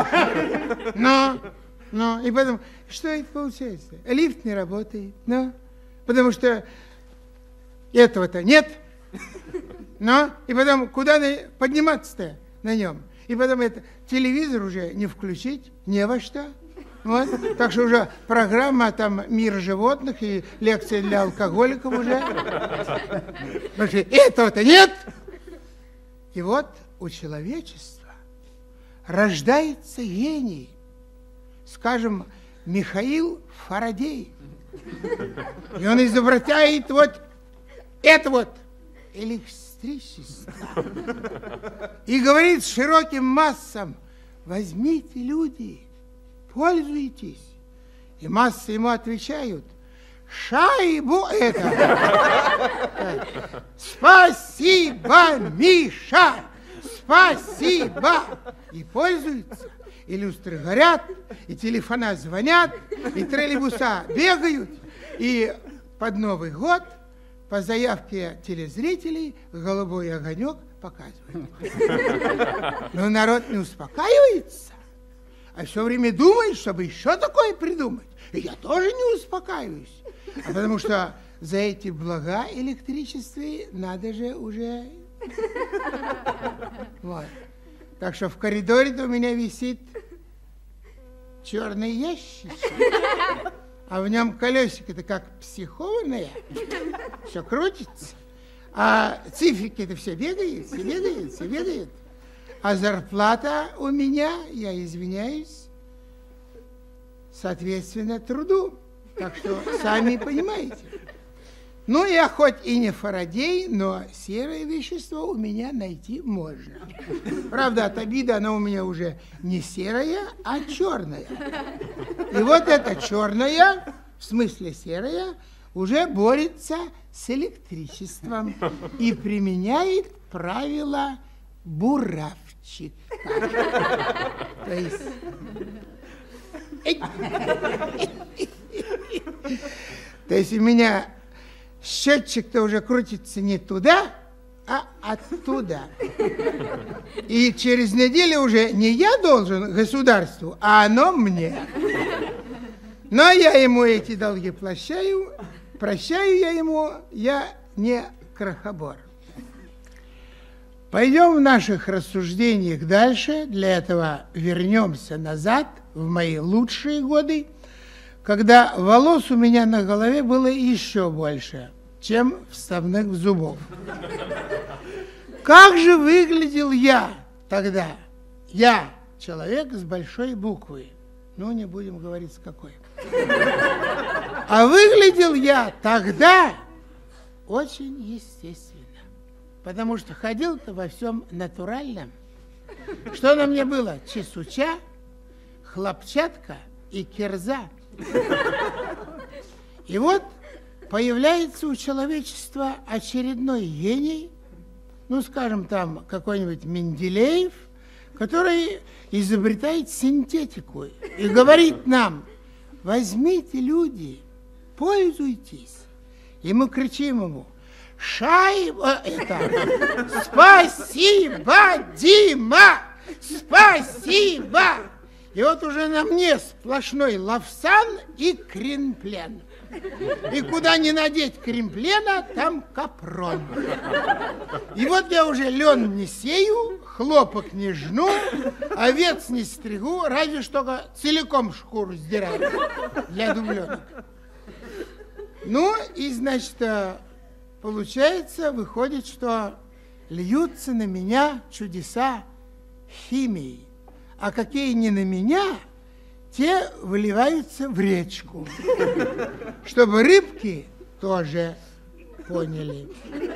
Но, и потом, что это получается? Лифт не работает, потому что этого-то нет. И потом, куда подниматься-то на нем? И потом телевизор уже не включить, не во что. Вот. Так что уже программа там «Мир животных» и лекция для алкоголиков уже. Потому что этого-то нет. И вот у человечества рождается гений, скажем, Михаил Фарадей. И он изобретает вот это вот электричество. И говорит широким массам: возьмите, люди, пользуйтесь. И массы ему отвечают: шайбу это. Спасибо, Миша, спасибо. И пользуются. И люстры горят, и телефона звонят, и троллейбуса бегают. И под Новый год по заявке телезрителей голубой огонек показывают. Но народ не успокаивается, а все время думает, чтобы еще такое придумать. И я тоже не успокаиваюсь. А потому что за эти блага электричества надо же уже... Вот. Так что в коридоре-то у меня висит черный ящик, а в нем колесико-то как психованное, все крутится, а циферки-то все бегают, все бегают, все бегают. А зарплата у меня, я извиняюсь, соответственно труду. Так что сами понимаете. Ну, я хоть и не Фарадей, но серое вещество у меня найти можно. Правда, от обиды оно у меня уже не серое, а черное. И вот это черное, в смысле серое, уже борется с электричеством и применяет правила буравчика. То есть... То есть у меня счетчик-то уже крутится не туда, а оттуда. И через неделю уже не я должен государству, а оно мне. Но я ему эти долги прощаю я ему, я не крохобор. Пойдем в наших рассуждениях дальше. Для этого вернемся назад, в мои лучшие годы, когда волос у меня на голове было еще больше, чем вставных зубов. Как же выглядел я тогда? Я человек с большой буквы. Ну, не будем говорить с какой. А выглядел я тогда очень естественно. Потому что ходил-то во всем натуральном. Что на мне было? Чесуча, хлопчатка и кирза. И вот появляется у человечества очередной гений, ну, скажем, там какой-нибудь Менделеев, который изобретает синтетику и говорит нам: возьмите, люди, пользуйтесь. И мы кричим ему: шайба это, спасибо, Дима, спасибо. И вот уже на мне сплошной лавсан и кремплен. И куда не надеть кремплена, там капрон. И вот я уже лен не сею, хлопок не жну, овец не стригу, разве что целиком шкуру сдираю для дубленок. Ну и, значит, получается, выходит, что льются на меня чудеса химии. А какие не на меня, те выливаются в речку, чтобы рыбки тоже поняли.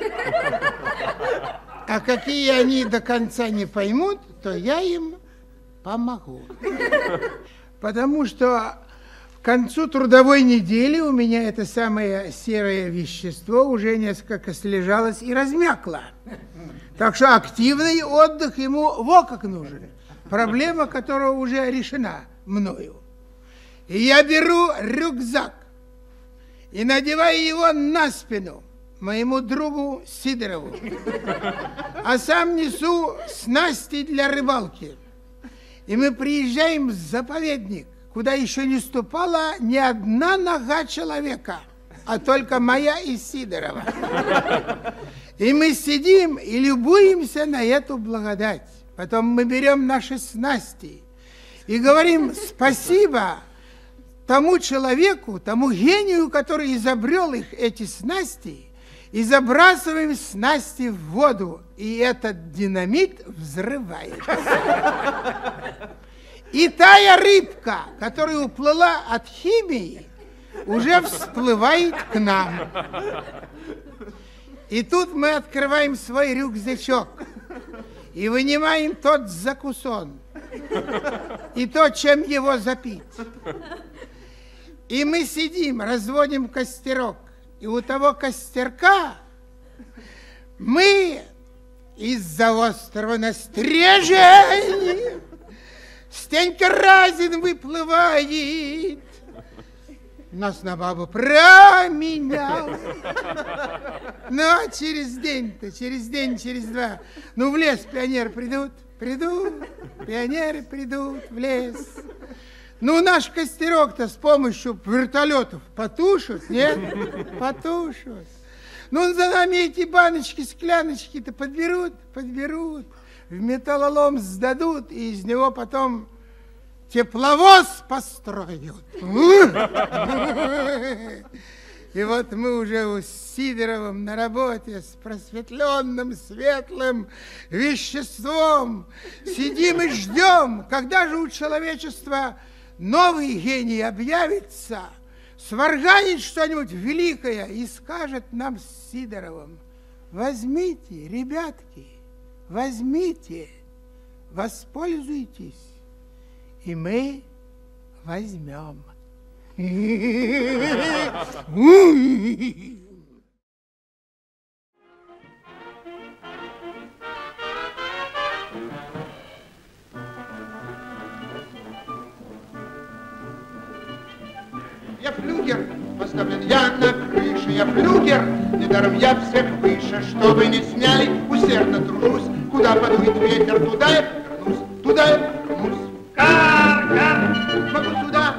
А какие они до конца не поймут, то я им помогу. Потому что к концу трудовой недели у меня это самое серое вещество уже несколько слежалось и размякло. Так что активный отдых ему во как нужен. проблема, которая уже решена мною. И я беру рюкзак и надеваю его на спину моему другу Сидорову, а сам несу снасти для рыбалки. И мы приезжаем в заповедник, куда еще не ступала ни одна нога человека, а только моя и Сидорова. И мы сидим и любуемся на эту благодать. Потом мы берем наши снасти и говорим спасибо тому человеку, тому гению, который изобрел их, эти снасти, и забрасываем снасти в воду, и этот динамит взрывается. И тая рыбка, которая уплыла от химии, уже всплывает к нам. И тут мы открываем свой рюкзачок и вынимаем тот закусон и то, чем его запить. И мы сидим, разводим костерок, и у того костерка мы из-за острова Настрежень Стенька Разин выплывает, нас на бабу променял. Ну, а через день-то, через день, через два, ну, в лес пионеры придут, пионеры придут в лес. Ну, наш костерок-то с помощью вертолетов потушат, нет? Потушат. Ну, за нами эти баночки, скляночки-то подберут, в металлолом сдадут, и из него потом тепловоз построят. И вот мы уже с Сидоровым на работе с просветленным, светлым веществом сидим и ждем, когда же у человечества новый гений объявится, сварганит что-нибудь великое и скажет нам с Сидоровым: возьмите, ребятки, возьмите, воспользуйтесь. И мы возьмем. Я флюгер, поставлен я на крыше, я флюгер, недаром я всех выше, чтобы не сняли, усердно тружусь, куда подует ветер, туда я вернусь, туда я вернусь. Могу туда,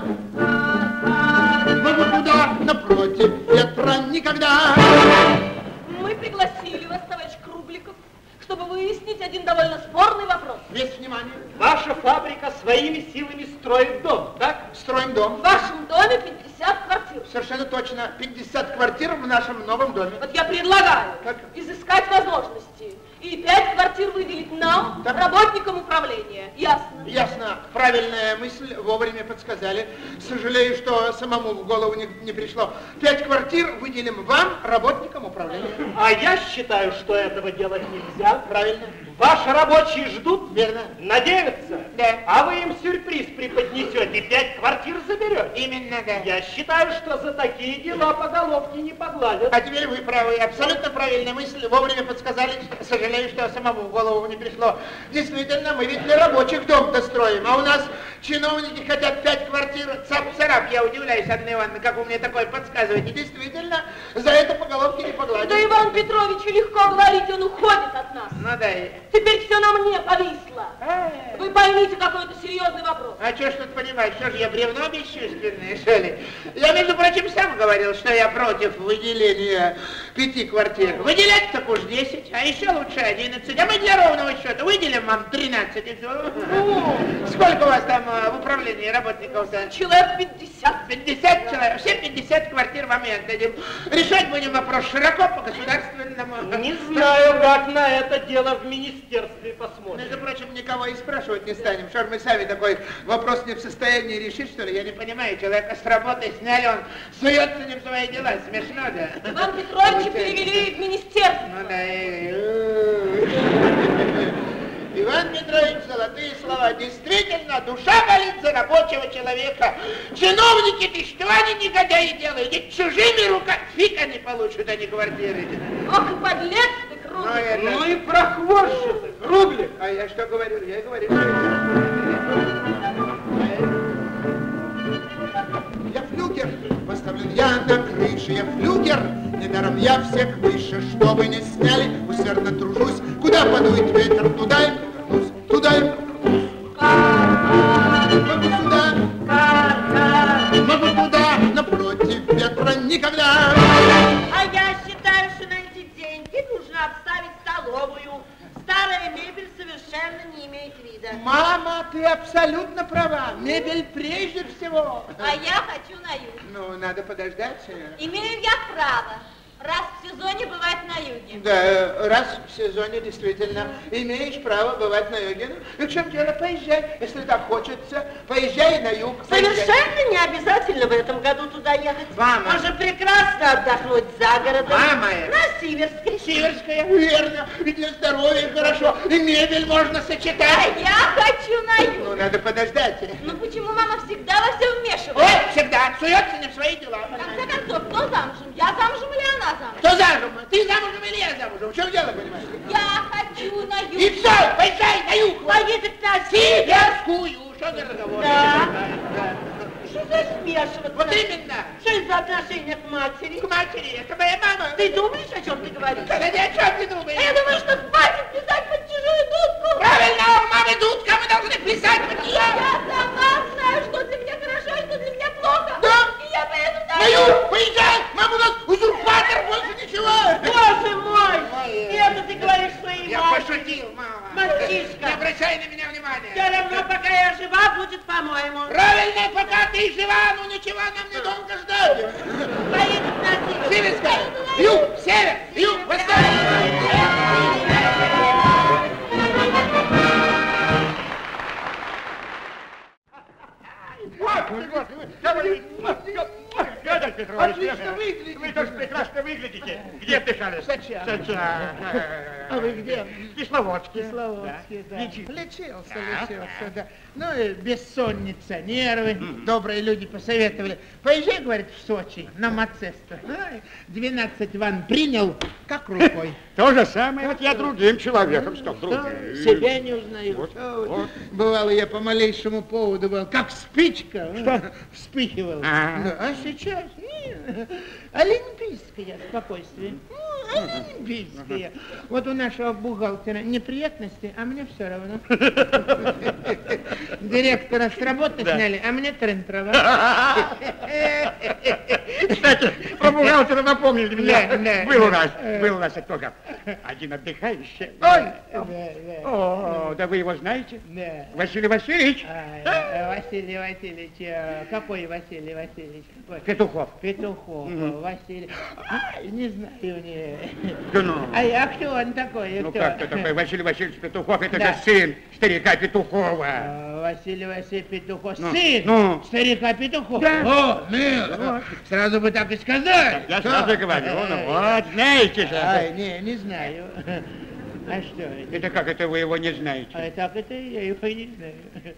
напротив ветра никогда. Мы пригласили вас, товарищ Кругликов, чтобы выяснить один довольно спорный вопрос. Весь внимание. Ваша фабрика своими силами строит дом, так? Строим дом. В вашем доме 50 квартир. Совершенно точно. 50 квартир в нашем новом доме. Вот я предлагаю Как? изыскать возможности и 5 квартир выделить нам, Так. работникам управления. Ясно? Ясно. Правильная мысль, вовремя подсказали. Сожалею, что самому в голову не пришло. 5 квартир выделим вам, работникам управления. А я считаю, что этого делать нельзя. Правильно. Ваши рабочие ждут, Верно. надеются, Да. а вы им сюрприз преподнесете, 5 квартир заберете. Именно, да. Я считаю, что за такие дела по головке не погладят. А теперь вы правы. Абсолютно правильная мысль. Вовремя подсказали. Сожалею, что самому в голову не пришло. Действительно, мы ведь для рабочих дом достроим. А у нас чиновники хотят 5 квартир. Цап-царап. Я удивляюсь, Анна Ивановна, как вы мне такое подсказываете. Действительно, за это по головке не погладят. Да Иван Петрович легко говорить, он уходит от нас. Ну да. Теперь все на мне повисло. Вы поймите, какой это серьезный вопрос. А что ж тут понимать, что ж я бревно бесчувственное, что ли? Я, между прочим, сам говорил, что я против выделения 5 квартир. Выделять так уж 10, а еще лучше 11. А мы для ровного счета выделим вам 13 и все. Сколько у вас там в управлении работников-то? Человек 50. 50 человек, все 50 квартир вам и отдадим. Решать будем вопрос широко, по-государственному. Не знаю, как на это дело в министерстве посмотрим. Между прочим, никого и спрашивать не станем. Что ж мы сами такой вопрос не в состоянии решить, что ли? Я не понимаю, человека с работы сняли, он суется не в свои дела. Смешно, да? Иван Петровича перевели в министерство. Ну да, Иван Петрович, золотые слова. Действительно, душа болит за рабочего человека. Чиновники-то что они негодяи делают? Ведь чужими руками фиг они получат, а не квартиры. Ох, и подлец ты, Кругликов. Ну и прохвост же ты, Круглик. А я что говорю? Я говорю. Я флюгер, поставлен я на крыше, я флюгер. Недаром я всех выше, чтобы не сняли, усердно тружусь. Куда подует ветер, туда и повернусь, туда и повернусь. Могу сюда, могу туда, напротив ветра никогда. А я считаю, что на эти деньги нужно обставить столовую. Старая мебель совершенно не имеет вида. Мама, ты абсолютно права. Мебель прежде всего. А я хочу на юг. Ну, надо подождать. Имею я право. Раз в сезоне бывать на юге. Да, раз в сезоне действительно имеешь право бывать на юге. Ну, в чем дело? Поезжай, если так хочется. Поезжай на юг. Совершенно не обязательно в этом году туда ехать. Мама. Можно прекрасно отдохнуть за городом. Мама. На Сиверской. Сиверская, верно. И для здоровья хорошо. И мебель можно А сочетать. я хочу на юг. Ну, надо подождать. Ну почему мама всегда во все вмешивается? Ой, всегда. Суется не в свои дела. В конце концов, кто замужем? Я замужем или она замужем? Кто замужем? Ты замужем или я замужем? В чем дело, понимаешь? Я хочу на юг. И все, поезжай на юг. Поедет на Сиверскую. Что за разговор? Да. Что за смешиваться? Вот именно. Что это за отношение к матери? К матери. Это моя мама. Ты думаешь, о чем ты говоришь? Да ни о чем не думаю. А я думаю, что хватит писать под чужую дудку. Правильно, у мамы дудка, мы должны плясать под нее. Я сама знаю, что для меня хорошо, и что для меня плохо. Да? И я поеду на На юг, поезжай. Мама, у нас узурпатор, больше ничего. Боже мой! И это ты говоришь своей Я матери. пошутил, мама. Мальчишка. Не обращай на меня внимания. Все равно, пока я жива, будет по-моему. Правильно, пока ты жива, ну ничего нам недолго ждать. Поедет на север. Северская, юг, север, юг, восток. Федор Петрович, Отлично выглядите. вы тоже прекрасно выглядите. Где отдыхали? Соча. А вы где? В Кисловодске. Кисловодске, да. Лечи. Лечился, да. Ну, и бессонница, нервы. Добрые люди посоветовали. Поезжай, говорит, в Сочи, на Мацесту. 12 ванн принял, как рукой. То же самое, вот я другим человеком стал, другим. Себя не узнаю. Вот. Бывало, я по малейшему поводу был, как спичка, вспыхивал. А сейчас олимпийское спокойствие. Олимпийское. Вот у нашего бухгалтера неприятности, а мне все равно. Директора с работы сняли, а мне трын-трава. Кстати, про бухгалтера напомнили меня. Да. Был у нас только один отдыхающий. О, да вы его знаете? Да. Василий Васильевич. Василий Васильевич, какой Василий Васильевич? Петухов. Петухов, Василий. Не знаю, не. Да ну. А кто он такой? Ну кто? как ты такой? Василий Васильевич Петухов, это Да. же сын старика Петухова. Василий Васильевич Петухов, Ну, сын ну. старика Петухова. Да. О, нет, сразу бы так и сказать. Я сразу говорю, ну вот, знаете же. Ай, не знаю. А что это? Это как это вы его не знаете? А так это я его и не знаю.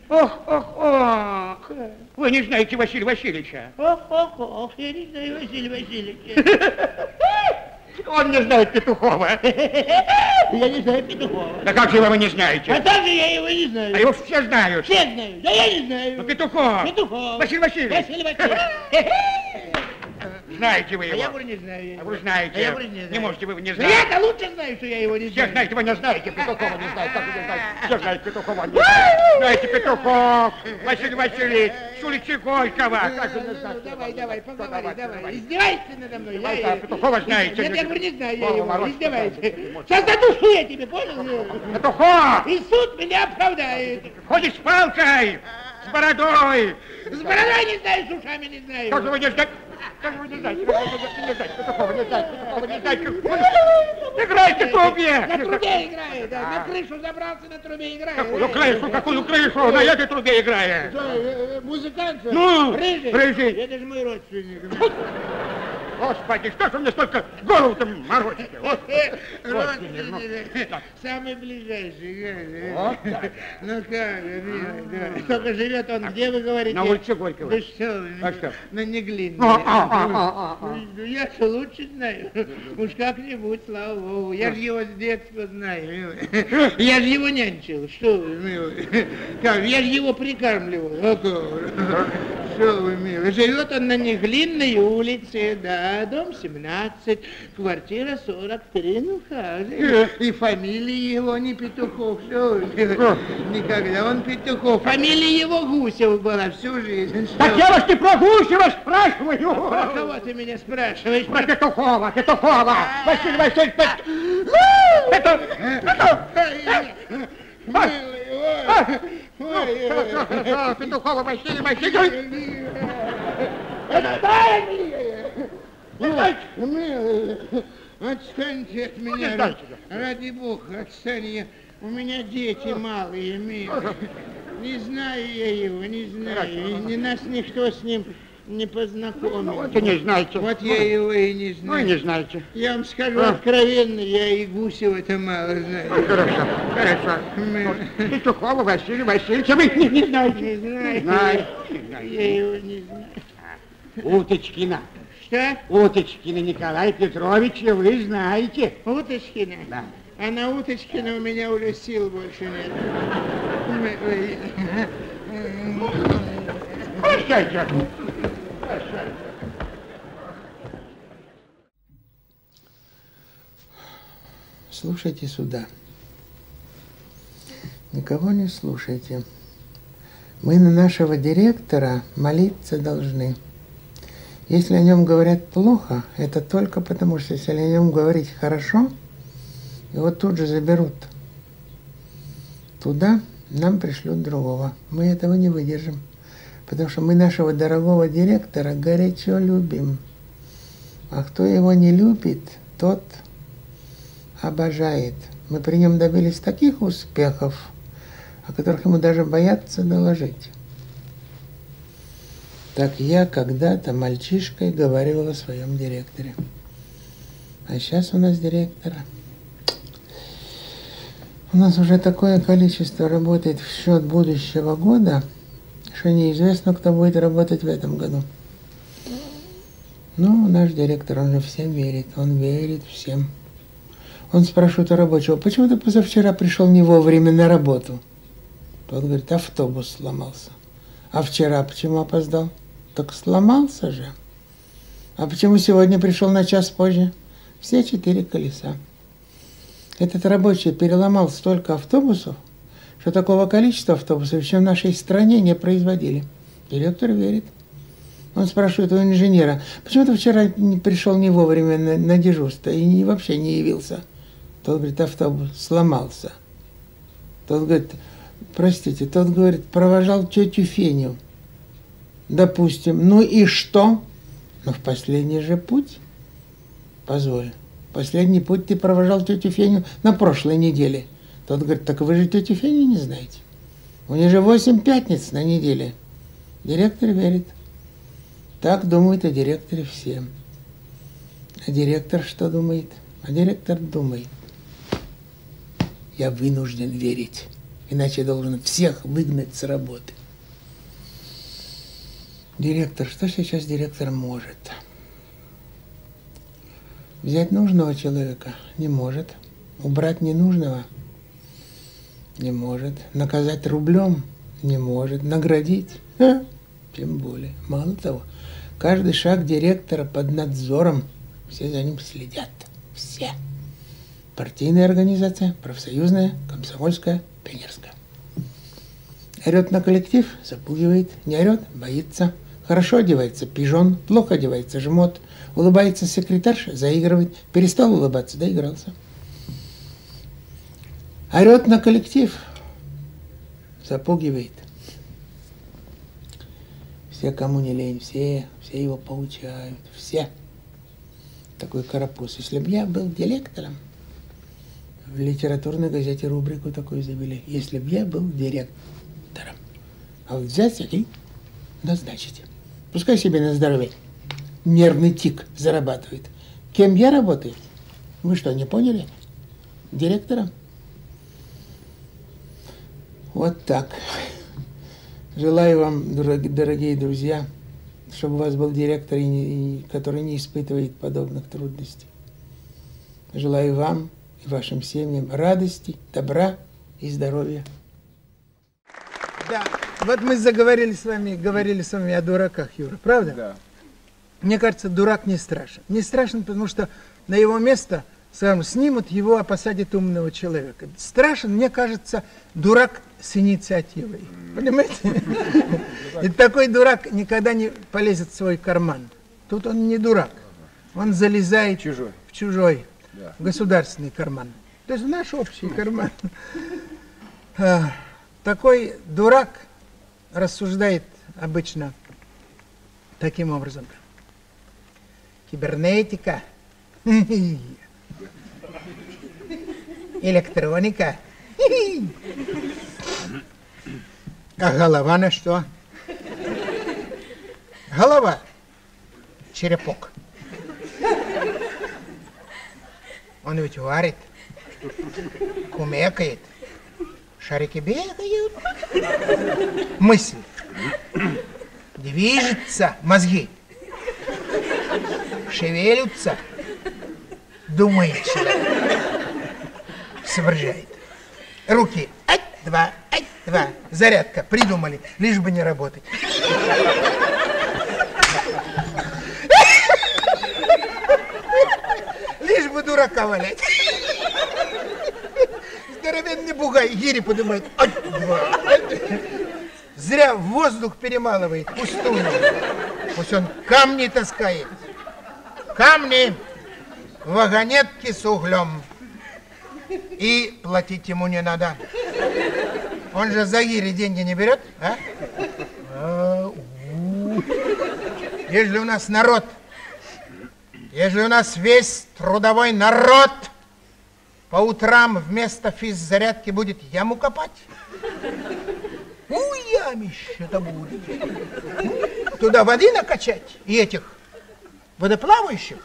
Ох. Вы не знаете Василия Васильевича? Ох, я не знаю Василия Васильевича. Он не знает Петухова. Я не знаю Петухова. Да как же вы не А знаете? также я его не знаю. А его все знают. Все знают, да я не знаю. Ну, Петухов. Петухов. Василий Васильевич. Василий Васильевич. Знаете вы А его? я говорю, не знаю. А вы знаете. А я говорю, не знаю. Не можете вы не Да знать. я-то лучше знаю, что я его не Все знаю. знаете, вы не знаете, Петухова не знаете, как вы не знаете. Все знаете, Петухова не знаете. Знаете, Петухов, Василий Васильевич, с улицы Горького. Как вы не знаете? Давай, поговори, давай. Издевайся надо мной. А Петухова знаете? Нет, я говорю, не знаю я Голову его. морочите. Издевайся. Сейчас задушу я тебе, понял? Петухов! И суд меня оправдает. Ходит с палкой, с бородой. С бородой не знаю, с ушами не знаю. Как же вы не знаете? Как же вы не знаете? Петухова не знаете. Играйте в трубе. На трубе играет, да. На крышу забрался, на трубе играет. Какую крышу? На этой трубе играет. Музыкант? Ну, Рыжий? рыжий. Это же мой родственник. Господи, что ж вы мне столько голову-то морочите? Родственники, самый ближайший. Вот так. Ну как, милый, только живет он, где вы говорите? На улице Горького. Да что вы, А что? на Неглинной. Ну, я же лучше знаю. Уж как-нибудь, слава богу. Я же его с детства знаю, милый. Я же его нянчил, что вы, милый. Как, я же его прикармливал. Что вы, милый. Живет он на Неглинной улице, да, дом 17, квартира 43, ну как же. И фамилия его не Петухов, что вы, милый. Никогда он Петухов. Фамилия его Гусев была всю жизнь. Так я вас не про Гусева спрашиваю. Про кого ты меня спрашиваешь? Про Петухова, Петухова. Василий Васильевич, Петухова, Василий Васильевич. Милый, отстаньте от меня. Ради бога, отстань. У меня дети малые, милые. Не знаю я его, не знаю. И нас никто с ним не познакомил. Вот и не знаете. Вот я его и не знаю. Вы не знаете. Я вам скажу откровенно, я и Гусева-то мало знаю. Хорошо, хорошо. Петухова Василий Васильевич, вы не знаете. Не знаю. Не знаю. Я его не знаю. Уточкина. Что? Уточкина Николай Петровича вы знаете. Уточкина? Да. А на Уточкина у меня уже сил больше нет. Прощайте. Слушайте сюда. Никого не слушайте. Мы на нашего директора молиться должны. Если о нем говорят плохо, это только потому, что если о нем говорить хорошо, его тут же заберут. Туда нам пришлют другого. Мы этого не выдержим. Потому что мы нашего дорогого директора горячо любим. А кто его не любит, тот обожает. Мы при нем добились таких успехов, о которых ему даже боятся доложить. Так я когда-то мальчишкой говорил о своем директоре. А сейчас у нас директора. У нас уже такое количество работает в счет будущего года, что неизвестно, кто будет работать в этом году. Ну, наш директор, он же всем верит, он верит всем. Он спрашивает у рабочего: почему ты позавчера пришел не вовремя на работу? Тот говорит: автобус сломался. А вчера почему опоздал? Так сломался же. А почему сегодня пришел на час позже? Все 4 колеса. Этот рабочий переломал столько автобусов, что такого количества автобусов еще в нашей стране не производили. Директор верит. Он спрашивает у инженера: почему ты вчера пришел не вовремя на дежурство и вообще не явился? Тот говорит: автобус сломался. Тот говорит: простите, тот говорит: провожал тетю Феню. Допустим, ну и что? Ну в последний же путь. Позволь, последний путь ты провожал тетю Феню на прошлой неделе. Тот говорит: так вы же тетю Феню не знаете. У нее же 8 пятниц на неделе. Директор верит. Так думают о директоре все. А директор что думает? А директор думает: я вынужден верить, иначе я должен всех выгнать с работы. Директор, что сейчас директор может? Взять нужного человека? Не может. Убрать ненужного? Не может. Наказать рублем? Не может. Наградить? Тем более. Мало того, каждый шаг директора под надзором. Все за ним следят. Все. Партийная организация, профсоюзная, комсомольская, пионерская. Орет на коллектив, запугивает. Не орет, боится. Хорошо одевается пижон, плохо одевается жмот. Улыбается секретарша, заигрывает. Перестал улыбаться, доигрался. Орет на коллектив, запугивает. Все, кому не лень, все его поучают, все. Такой карапуз. Если бы я был директором, в литературной газете рубрику такую завели: если бы я был директором. А вот взять и назначить. Пускай себе на здоровье. нервный тик зарабатывает. Кем я работаю? Вы что, не поняли? Директором? Вот так. Желаю вам, дорогие друзья, чтобы у вас был директор, который не испытывает подобных трудностей. Желаю вам и вашим семьям радости, добра и здоровья. Да, вот мы говорили с вами о дураках, Юра, правда? Да. Мне кажется, дурак не страшен. Не страшен, потому что на его место, скажем, снимут его, а посадят умного человека. Страшен, мне кажется, дурак с инициативой. Понимаете? И такой дурак никогда не полезет в свой карман. Тут он не дурак. Он залезает в чужой, в государственный карман. То есть в наш общий карман. Такой дурак рассуждает обычно таким образом. Кибернетика, электроника, а голова на что? Голова, черепок. Он ведь варит, кумекает, шарики бегают, мысль, движется, мозги. Шевелятся, думает человек, соображает. Руки, ать-два, зарядка, придумали, лишь бы не работать. Лишь бы дурака валять. Здоровенный бугай, гири поднимает, ать-два. Зря воздух перемалывает, пустую. Пусть он камни таскает. Камни, вагонетки с углем. И платить ему не надо. Он же за гири деньги не берет, а? Если у нас народ, если у нас весь трудовой народ по утрам вместо физзарядки будет яму копать, ямище-то будет. Туда воды накачать и этих водоплавающих,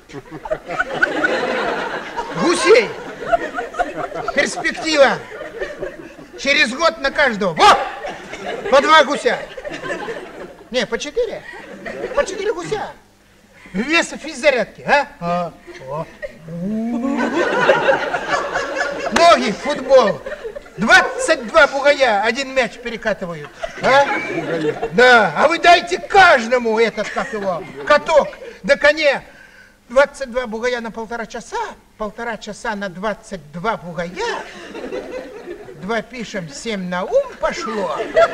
гусей. Перспектива. Через год на каждого. Вот! По 2 гуся. Не, по 4. По 4 гуся. Вместо физзарядки, а? Ноги, футбол. 22 бугая один мяч перекатывают. А? Да, а вы дайте каждому этот, как его, каток до коне. 22 бугая на 1,5 часа. 1,5 часа на 22 бугая. 2 пишем, 7 на ум пошло.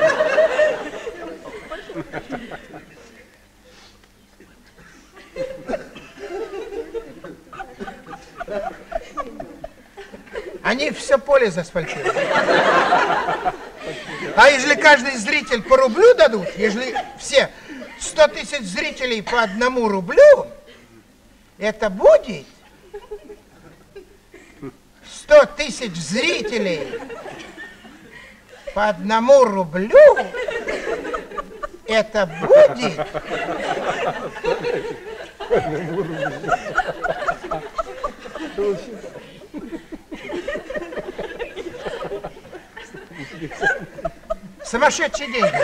Они все поле заасфальтируют. А если каждый зритель по рублю дадут, если все 100 тысяч зрителей по 1 рублю, это будет 100 тысяч зрителей по 1 рублю, это будет сумасшедшие деньги.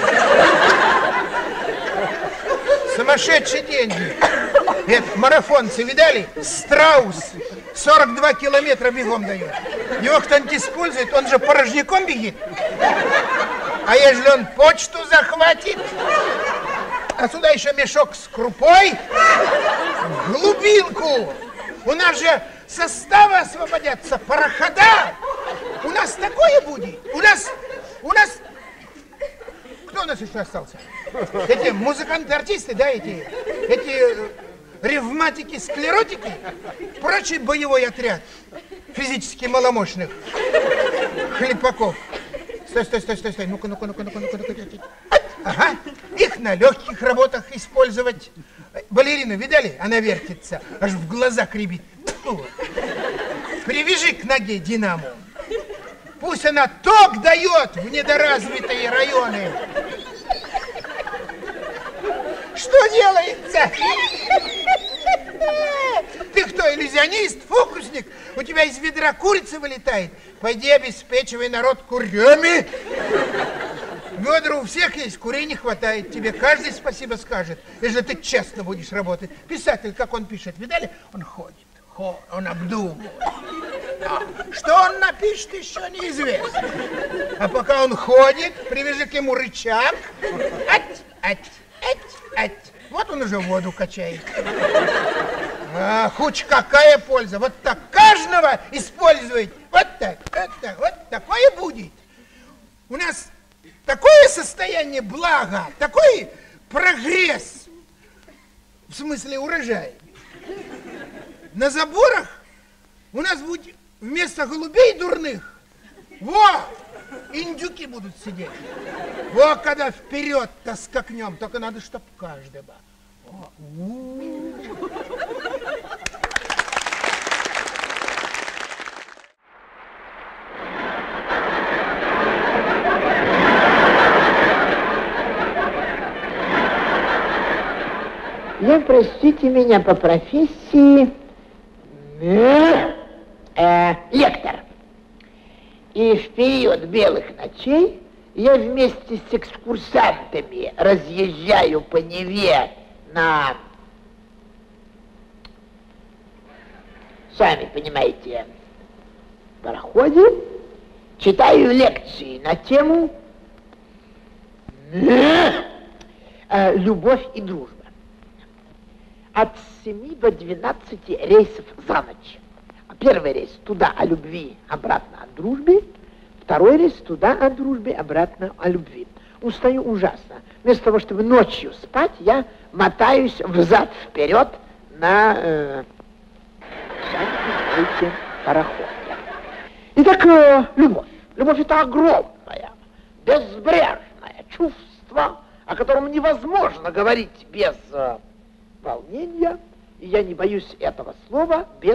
Сумасшедшие деньги. Это марафонцы, видали? Страус 42 километра бегом дает. Его кто-нибудь использует, он же порожняком бегит. А если он почту захватит, а сюда еще мешок с крупой, глубинку. У нас же составы освободятся, парохода. У нас такое будет. У нас... Кто у нас еще остался? Эти музыканты-артисты, да, эти ревматики, склеротики, прочий боевой отряд физически маломощных хлепаков. Стой. Ну-ка. Ага, их на легких работах использовать. Балерину видали? Она вертится, аж в глазах рябит. Привяжи к ноге динаму. Пусть она ток дает в недоразвитые районы. Что делается? иллюзионист, фокусник? У тебя из ведра курица вылетает? Пойди обеспечивай народ курьеми. Ведра у всех есть, курей не хватает. Тебе каждый спасибо скажет, если ты честно будешь работать. Писатель, как он пишет, видали? Он ходит, он обдумывает. Что он напишет, еще неизвестно. А пока он ходит, привяжи к ему рычаг. Вот он уже воду качает. Хоть какая польза. Вот так каждого использовать. Вот так, вот такое будет. У нас такое состояние блага, такой прогресс, в смысле урожая. На заборах у нас будет вместо голубей дурных, индюки будут сидеть. Когда вперед-то скакнем, только надо, чтоб каждый был. Я, простите меня, по профессии лектор. И в период белых ночей я вместе с экскурсантами разъезжаю по Неве на, сами понимаете, пароходе, читаю лекции на тему «Любовь и дружба». От 7 до 12 рейсов за ночь. Первый рейс туда о любви, обратно о дружбе. Второй рейс туда о дружбе, обратно о любви. Устаю ужасно. Вместо того, чтобы ночью спать, я мотаюсь взад-вперед на пароходе. Итак, любовь. Любовь — это огромное, безбрежное чувство, о котором невозможно говорить без волнения, и я не боюсь этого слова без,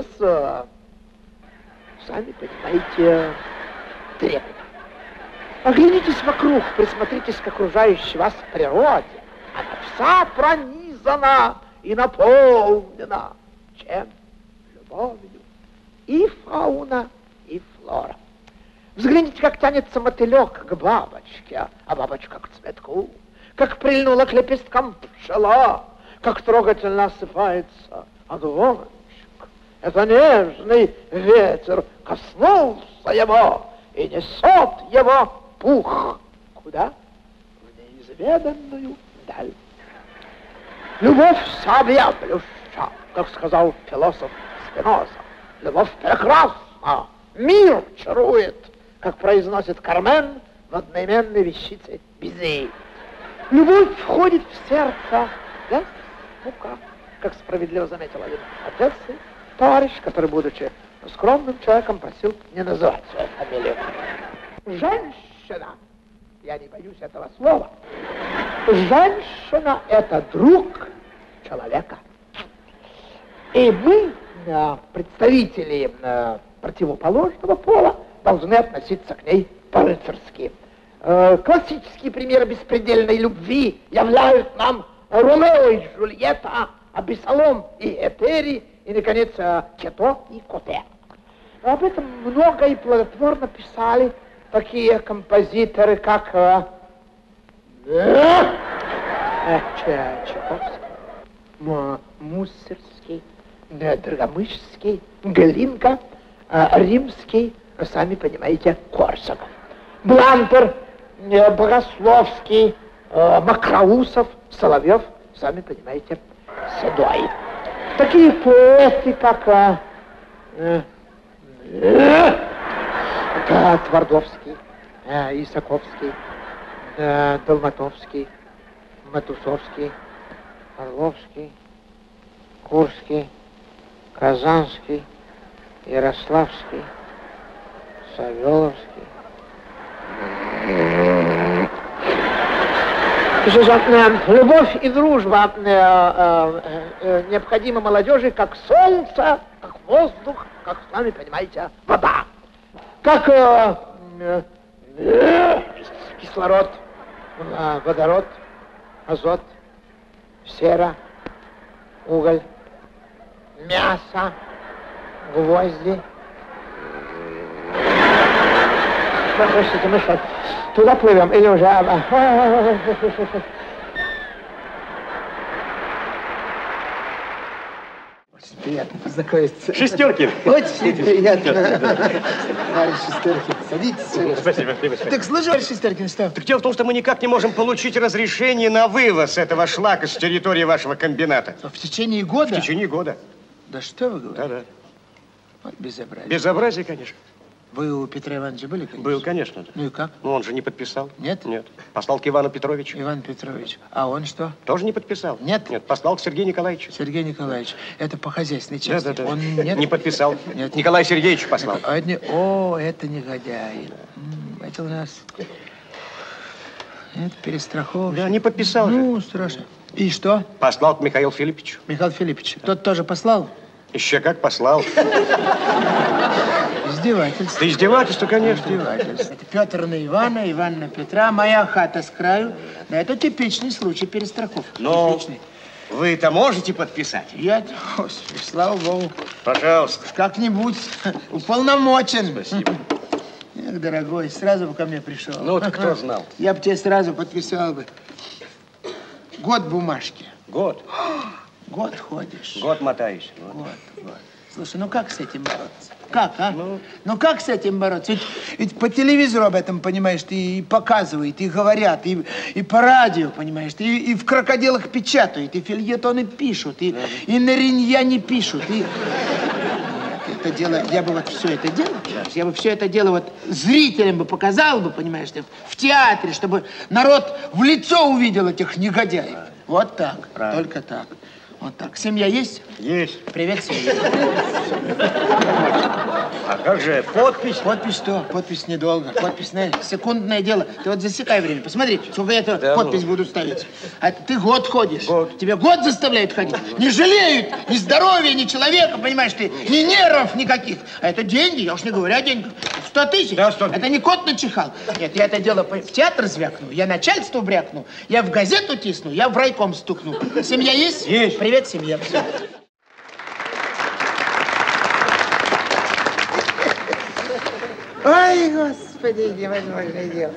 сами понимаете, трепета. Оглянитесь вокруг, присмотритесь к окружающей вас природе. Она вся пронизана и наполнена чем? Любовью. И фауна, и флора. Взгляните, как тянется мотылек к бабочке, а бабочка к цветку, как прильнула к лепесткам пчела, как трогательно осыпается одуванчик. Это нежный ветер коснулся его и несет его пух. Куда? В неизведанную даль. Любовь всеобъемлюща, как сказал философ Спиноза. Любовь прекрасна, мир чарует, как произносит Кармен в одноименной вещице Бизе. Любовь входит в сердце, да? Мука, как справедливо заметил один отец, товарищ, который, будучи скромным человеком, просил не называть свою фамилию. Женщина, я не боюсь этого слова, женщина — это друг человека. И мы, представители противоположного пола, должны относиться к ней по-рыцарски. Классические примеры беспредельной любви являют нам Ромео и Джульетта, Абесалом и Этери, и, наконец, Кето и Коте. Об этом много и плодотворно писали такие композиторы, как Чайковский, Муссерский, Драгомышский, Глинка, Римский, сами понимаете, Корсаков. Блантер, Богословский, Макроусов, Соловьев, сами понимаете, Седой. Такие поэты, как Твардовский, Исаковский, Долматовский, Матусовский, Орловский, Курский, Казанский, Ярославский, Савеловский. Любовь и дружба необходимы молодежи как солнце, как воздух, как, сами понимаете, вода. Как кислород, водород, азот, сера, уголь, мясо, Гвозди. Простите, мы что, туда плывем или уже? Очень приятно познакомиться. Шестеркин. Очень приятно. Товарищ Шестеркин, садитесь. Спасибо. Так слушай, товарищ Шестеркин, что? Так дело в том, что мы никак не можем получить разрешение на вывоз этого шлака с территории вашего комбината. В течение года? В течение года. Да что вы говорите? Да. Вот безобразие. Безобразие, конечно. Вы у Петра Ивановича были, конечно? Был, конечно. Ну и как? Ну, он же не подписал. Нет? Нет. Послал к Ивану Петровичу. Иван Петрович. А он что? Тоже не подписал. Нет? Нет, послал к Сергею Николаевичу. Сергей Николаевич. Это по хозяйственной части. Да. Он нет? Не подписал. Нет. Николай Сергеевич послал. О, это негодяй. Это у нас... Это перестраховка. Да, не подписал же. Ну, страшно. И что? Послал к Михаилу Филипповичу. Михаил Филиппович. Тот тоже послал? Еще как послал. Издевательство. Да издевательство, конечно. Издевательство. Это Петр на Ивана, Иван на Петра, моя хата с краю. Да, это типичный случай перестраховки. Но типичный. вы-то можете подписать? Я, Господи, слава Богу. Пожалуйста. Как-нибудь уполномочен. Спасибо. Эх, дорогой, сразу бы ко мне пришел. Ну, так кто знал? Я бы тебе сразу подписал бы. Год бумажки. Год. Год ходишь. Год мотаюсь. Год. Слушай, ну как с этим бороться? Как, а? Ну как с этим бороться? Ведь по телевизору об этом, понимаешь, и показывают, и говорят, и по радио, понимаешь, и в крокодилах печатают, и фельетоны пишут, и на Риньяне пишут, и... Это дело, я бы вот все это дело, я бы все это дело вот зрителям бы показал бы, понимаешь, в театре, чтобы народ в лицо увидел этих негодяев. Вот так, правильно. Только так. Вот так. Семья есть? Есть. Привет, семья. А как же подпись? Подпись что? Подпись недолго. Подпись, секундное дело. Ты вот засекай время. Посмотри, сколько я подпись буду ставить. А ты год ходишь. Год. Тебя год заставляют ходить. Не жалеют ни здоровья, ни человека, понимаешь ты, ни нервов никаких. А это деньги, я уж не говорю о деньгах. 100 тысяч. Да, 100 000. Это не кот начихал. Нет, я это дело в театр звякну, я начальству брякну, я в газету тисну, я в райком стукну. Семья есть? Есть. Привет, семья. Все. Ой, Господи, невозможное дело.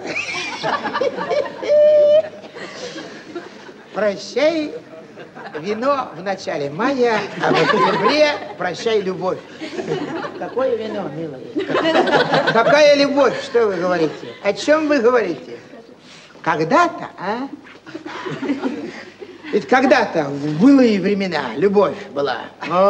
Прощай, вино в начале мая, а в октябре прощай, любовь. Какое вино, милая? Какая любовь, что вы говорите? О чем вы говорите? Когда-то, а? Ведь когда-то, в былые времена, любовь была.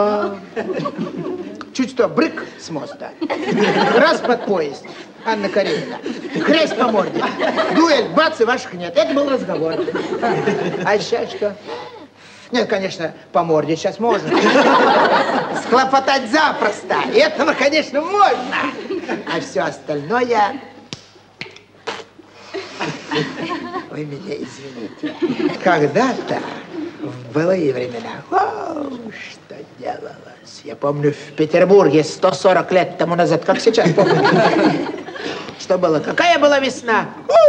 Чуть что, брык с моста. Раз под поезд. Анна Каренина. Хрясь по морде. Дуэль, бац, и ваших нет. Это был разговор. А сейчас что? Нет, конечно, по морде сейчас можно. Схлопотать запросто. Этого, конечно, можно. А все остальное... Вы меня извините. Когда-то, в былые времена, что делалось. Я помню, в Петербурге 140 лет тому назад, как сейчас помню. Что было? Какая была весна?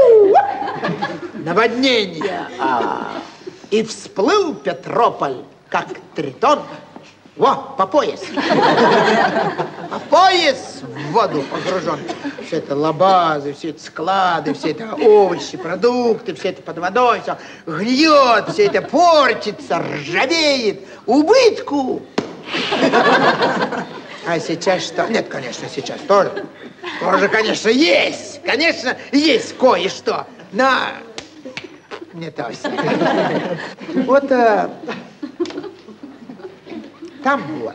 Наводнение. И всплыл Петрополь, как Тритон. Во, по пояс. По пояс в воду погружен. Все это лабазы, все это склады, все это овощи, продукты, все это под водой, все гниет, все это портится, ржавеет. Убытку. А сейчас что? Нет, конечно, сейчас тоже. Тоже, конечно, есть. Конечно, есть кое-что. Но не то все. Вот... Там вот.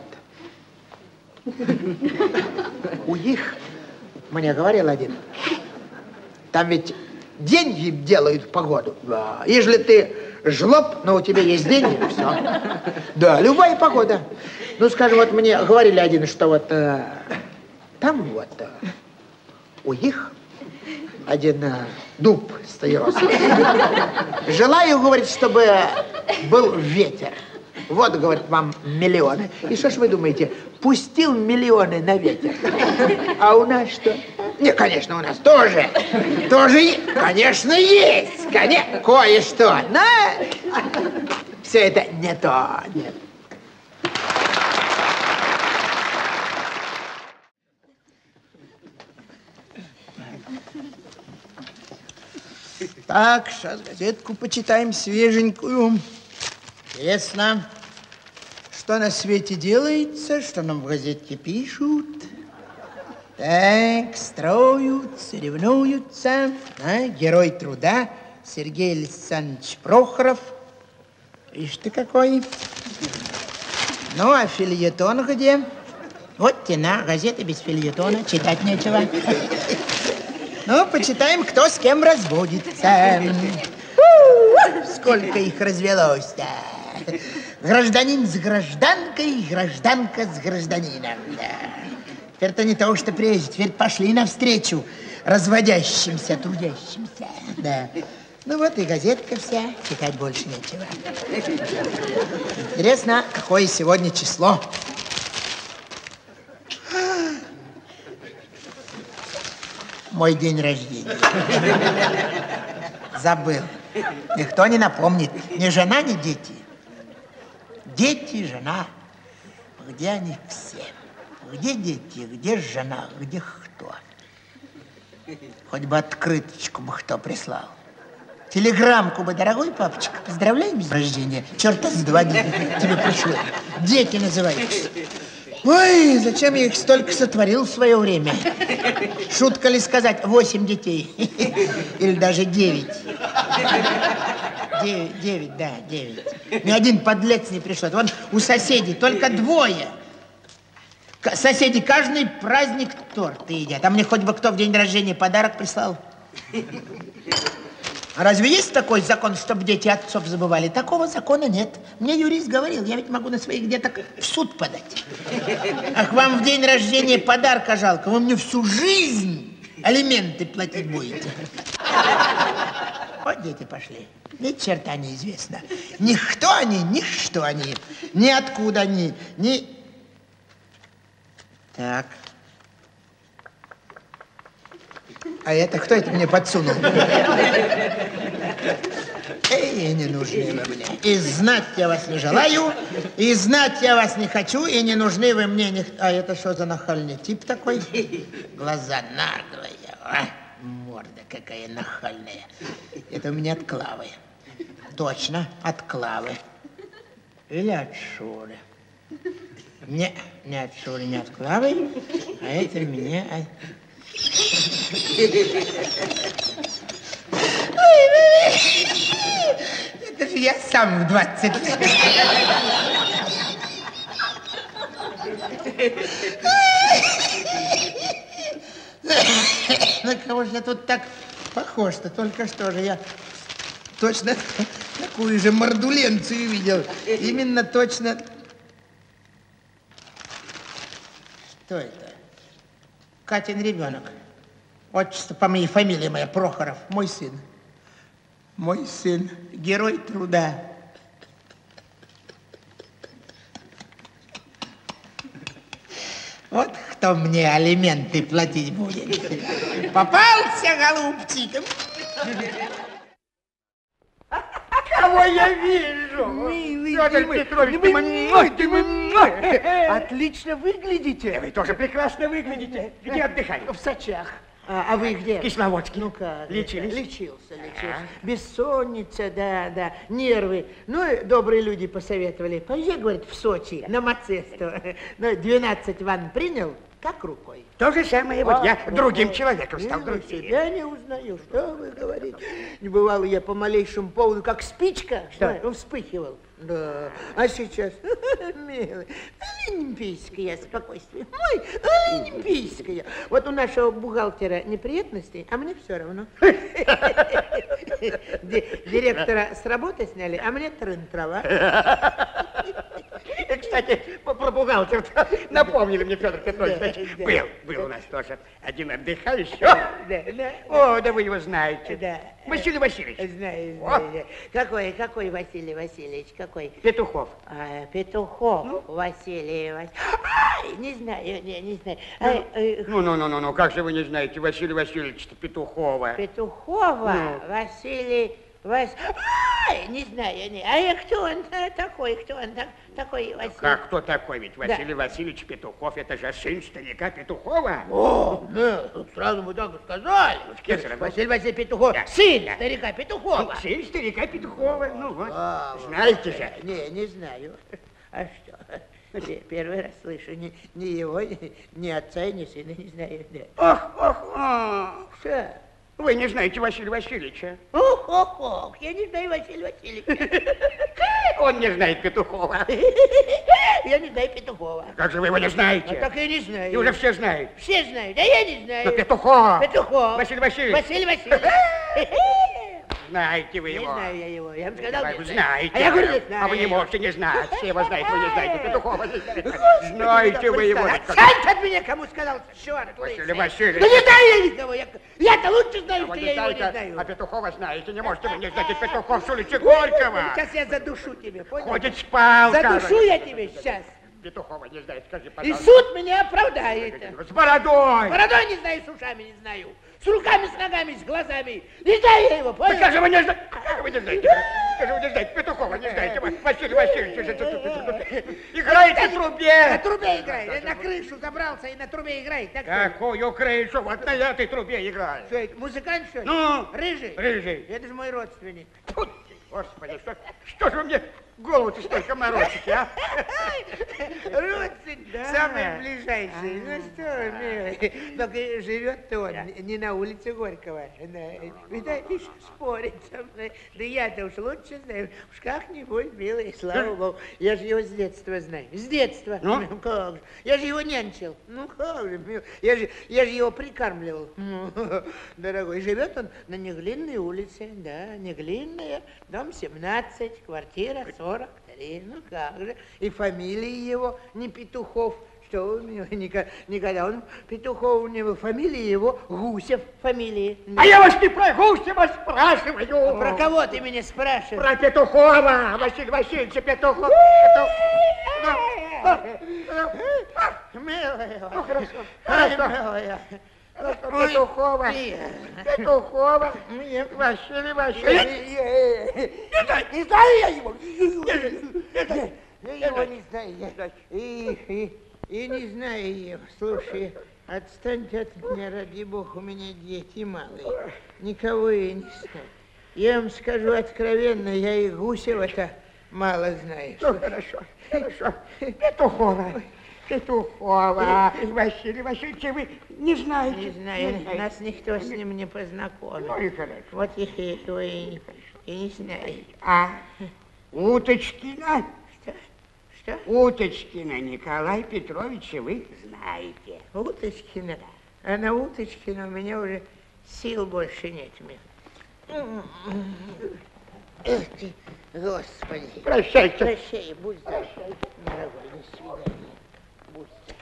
У них, мне говорил один, там ведь деньги делают погоду. Да. Если ты жлоб, но у тебя есть деньги, все. Да, любая погода. Ну, скажем, вот мне говорили один, что вот там вот у них один дуб стоиросный. Желаю, говорит, чтобы был ветер. Вот, говорит, вам миллионы. И что ж вы думаете, пустил миллионы на ветер? А у нас что? Не, конечно, у нас тоже. Конечно, есть. Конечно, кое-что. Но все это не то. Нет. Так, сейчас газетку почитаем свеженькую. Интересно, что на свете делается, что нам в газетке пишут. Так, строятся, ревнуются. Герой труда Сергей Александрович Прохоров. Ишь ты какой. Ну, а фельетон где? Вот тена, газета без фельетона, читать нечего. Ну, почитаем, кто с кем разводится. Сколько их развелось-то. Гражданин с гражданкой, гражданка с гражданином. Теперь-то не то, что прежде, теперь пошли навстречу разводящимся, трудящимся. Да. Ну вот и газетка вся, читать больше нечего. Интересно, какое сегодня число? Мой день рождения. Забыл. Никто не напомнит. Ни жена, ни дети. Дети, жена. Где они все? Где дети, где жена, где кто? Хоть бы открыточку бы кто прислал. Телеграммку бы, дорогой папочка, поздравляем с рождения. Черта с два тебе пришло. Дети называются. Ой, зачем я их столько сотворил в свое время? Шутка ли сказать, 8 детей? Или даже 9? 9, да, 9. Ни один подлец не пришел. Вон у соседей только 2. Соседи каждый праздник торты едят. А мне хоть бы кто в день рождения подарок прислал. А разве есть такой закон, чтобы дети отцов забывали? Такого закона нет. Мне юрист говорил, я ведь могу на своих деток в суд подать. Ах, вам в день рождения подарка жалко. Вы мне всю жизнь алименты платить будете. Вот дети пошли. Ни черта неизвестно. Никто они, ничто они. Ниоткуда они, ни... Так. А это кто это мне подсунул? Эй, не нужны вы мне. И знать я вас не желаю, и знать я вас не хочу, и не нужны вы мне. А это что за нахальный тип такой? Глаза наглые, а? Морда какая нахальная. Это у меня от Клавы. Точно, от Клавы. Или от Шуры. Не от Шуры, не от Клавы, а это мне... Это же я сам в 20 лет. На кого же я тут так похож-то? Только что же я точно такую же мордуленцию видел. Именно точно... Кто это? Катин ребенок. Отчество по моей фамилии моя, Прохоров. Мой сын. Мой сын. Герой труда. Вот кто мне алименты платить будет. Попался, голубчик. Кого я вижу? Милый, Федор Петрович, ты мой. Отлично выглядите. Вы тоже прекрасно выглядите. Где отдыхали? В Сочах. А вы где? Кисловодске. Ну как? Лечились? Лечился. Бессонница, да, нервы. Ну, и добрые люди посоветовали. Поезжай, говорит, в Сочи, на Мацесту. Ну, 12 ванн принял, как рукой. То же самое, вот я другим человеком стал. Я не узнаю, что вы говорите. Не бывало я по малейшему поводу, как спичка, он вспыхивал. Да, а сейчас, милый, олимпийское спокойствие. Ой, олимпийское. Вот у нашего бухгалтера неприятности, а мне все равно. Директора с работы сняли, а мне трын-трава. Кстати, про бухгалтера напомнили мне, Федор Петрович. Был у нас тоже один отдыхающий. О, да вы его знаете. Василий Васильевич. Знаю. Какой Василий Васильевич? Какой? Петухов. Петухов. Василий Васильевич. Ай, не знаю. Ну, как же вы не знаете Василия Васильевича Петухова? Петухова? Василий Ай, не знаю, не. А кто он такой, такой Василий? Как кто такой? Ведь Василий Васильевич Петухов, это же сын старика Петухова. О, ну, сразу вы так и сказали. Василий Васильевич Петухов, сын старика Петухова. Сын старика Петухова, ну вот, знаете же. Не знаю. А что? Первый раз слышу, ни его, ни отца, ни сына не знаю. Ох. Что? Вы не знаете Василия Васильевича? Ох, я не знаю Василия Васильевича. Он не знает Петухова. Я не знаю Петухова. Как же вы его не знаете? Так я не знаю. И уже все знают. Все знают, а я не знаю. Но Петухов. Василий Васильевич. Знаете вы его? Не знаю я его. Я вам сказал, Вы знаете. А я говорю, не знаю. А вы не можете не знать. Все его знают, вы не знаете Петухова. Знаете вы его. Отстаньте от меня, кому сказал, черт. Василий Васильевич. Да не знаю я никого. Я-то лучше знаю, что я его не знаю. А Петухова знаете, не можете вы не знать. Петухов с улицы Горького. Сейчас я задушу тебя, понял? Ходит с палкой. Задушу я тебя сейчас. Петухова не знает, скажи, И пожалуйста. суд меня оправдает. С бородой. Бородой не знаю, с ушами не знаю. С руками, с ногами, с глазами. Не знаю я его, понял? Как же вы не знаете? Как вы не знаете? Как же вы не знаете? Петухова не знаете. Василий Васильевич. Играете в трубе. На трубе играет. На крышу забрался и на трубе играет. Так что? Какую крышу? Вот на этой трубе играет. Что это, музыкант, что ли? Ну? Рыжий? Рыжий. Это же мой родственник. Фу, Господи, что же вы мне голову-то столько морочите, а? Родственник, да. Самый ближайший. Ну что, милый, только живет-то он не на улице Горького. Видать, еще спорит со мной. Да я-то уж лучше знаю. Уж как-нибудь, милый, слава богу. Я же его с детства знаю. С детства. Ну? Как же. Я же его нянчил. Ну как же, милый. Я же его прикармливал. Дорогой, живет он на Неглинной улице. Да, Неглинная, дом 17, квартира 43. Ну как же. И фамилия его не Петухов. Что вы, милый, никогда он Петухов, у него фамилия его Гусев фамилия. А я вас не про Гусева спрашиваю. А про кого ты меня спрашиваешь? Про Петухова, Василия Васильевича Петухова. Милая, Хорошо. Петухова. Петухова. Василий Васильевич. Не знаю я его. Я его не знаю. И не знаю его. Слушай, отстаньте от меня, ради бога, у меня дети малые. Никого я не знаю. Я вам скажу откровенно, я и Гусева-то мало знаю. Ну, хорошо. Петухова. Василий Васильевич, вы не знаете? Не знаю, нас никто с ним не познакомил. Ну и хорошо. Вот я его и не знаю. А Уточкина? Что? Уточкина Николай Петровича вы знаете. Уточкина? А на Уточкина у меня уже сил больше нет. Эх ты, Господи. Прощайте. Прощай, будь здоров. Дорогой, до свидания. Будь здоров.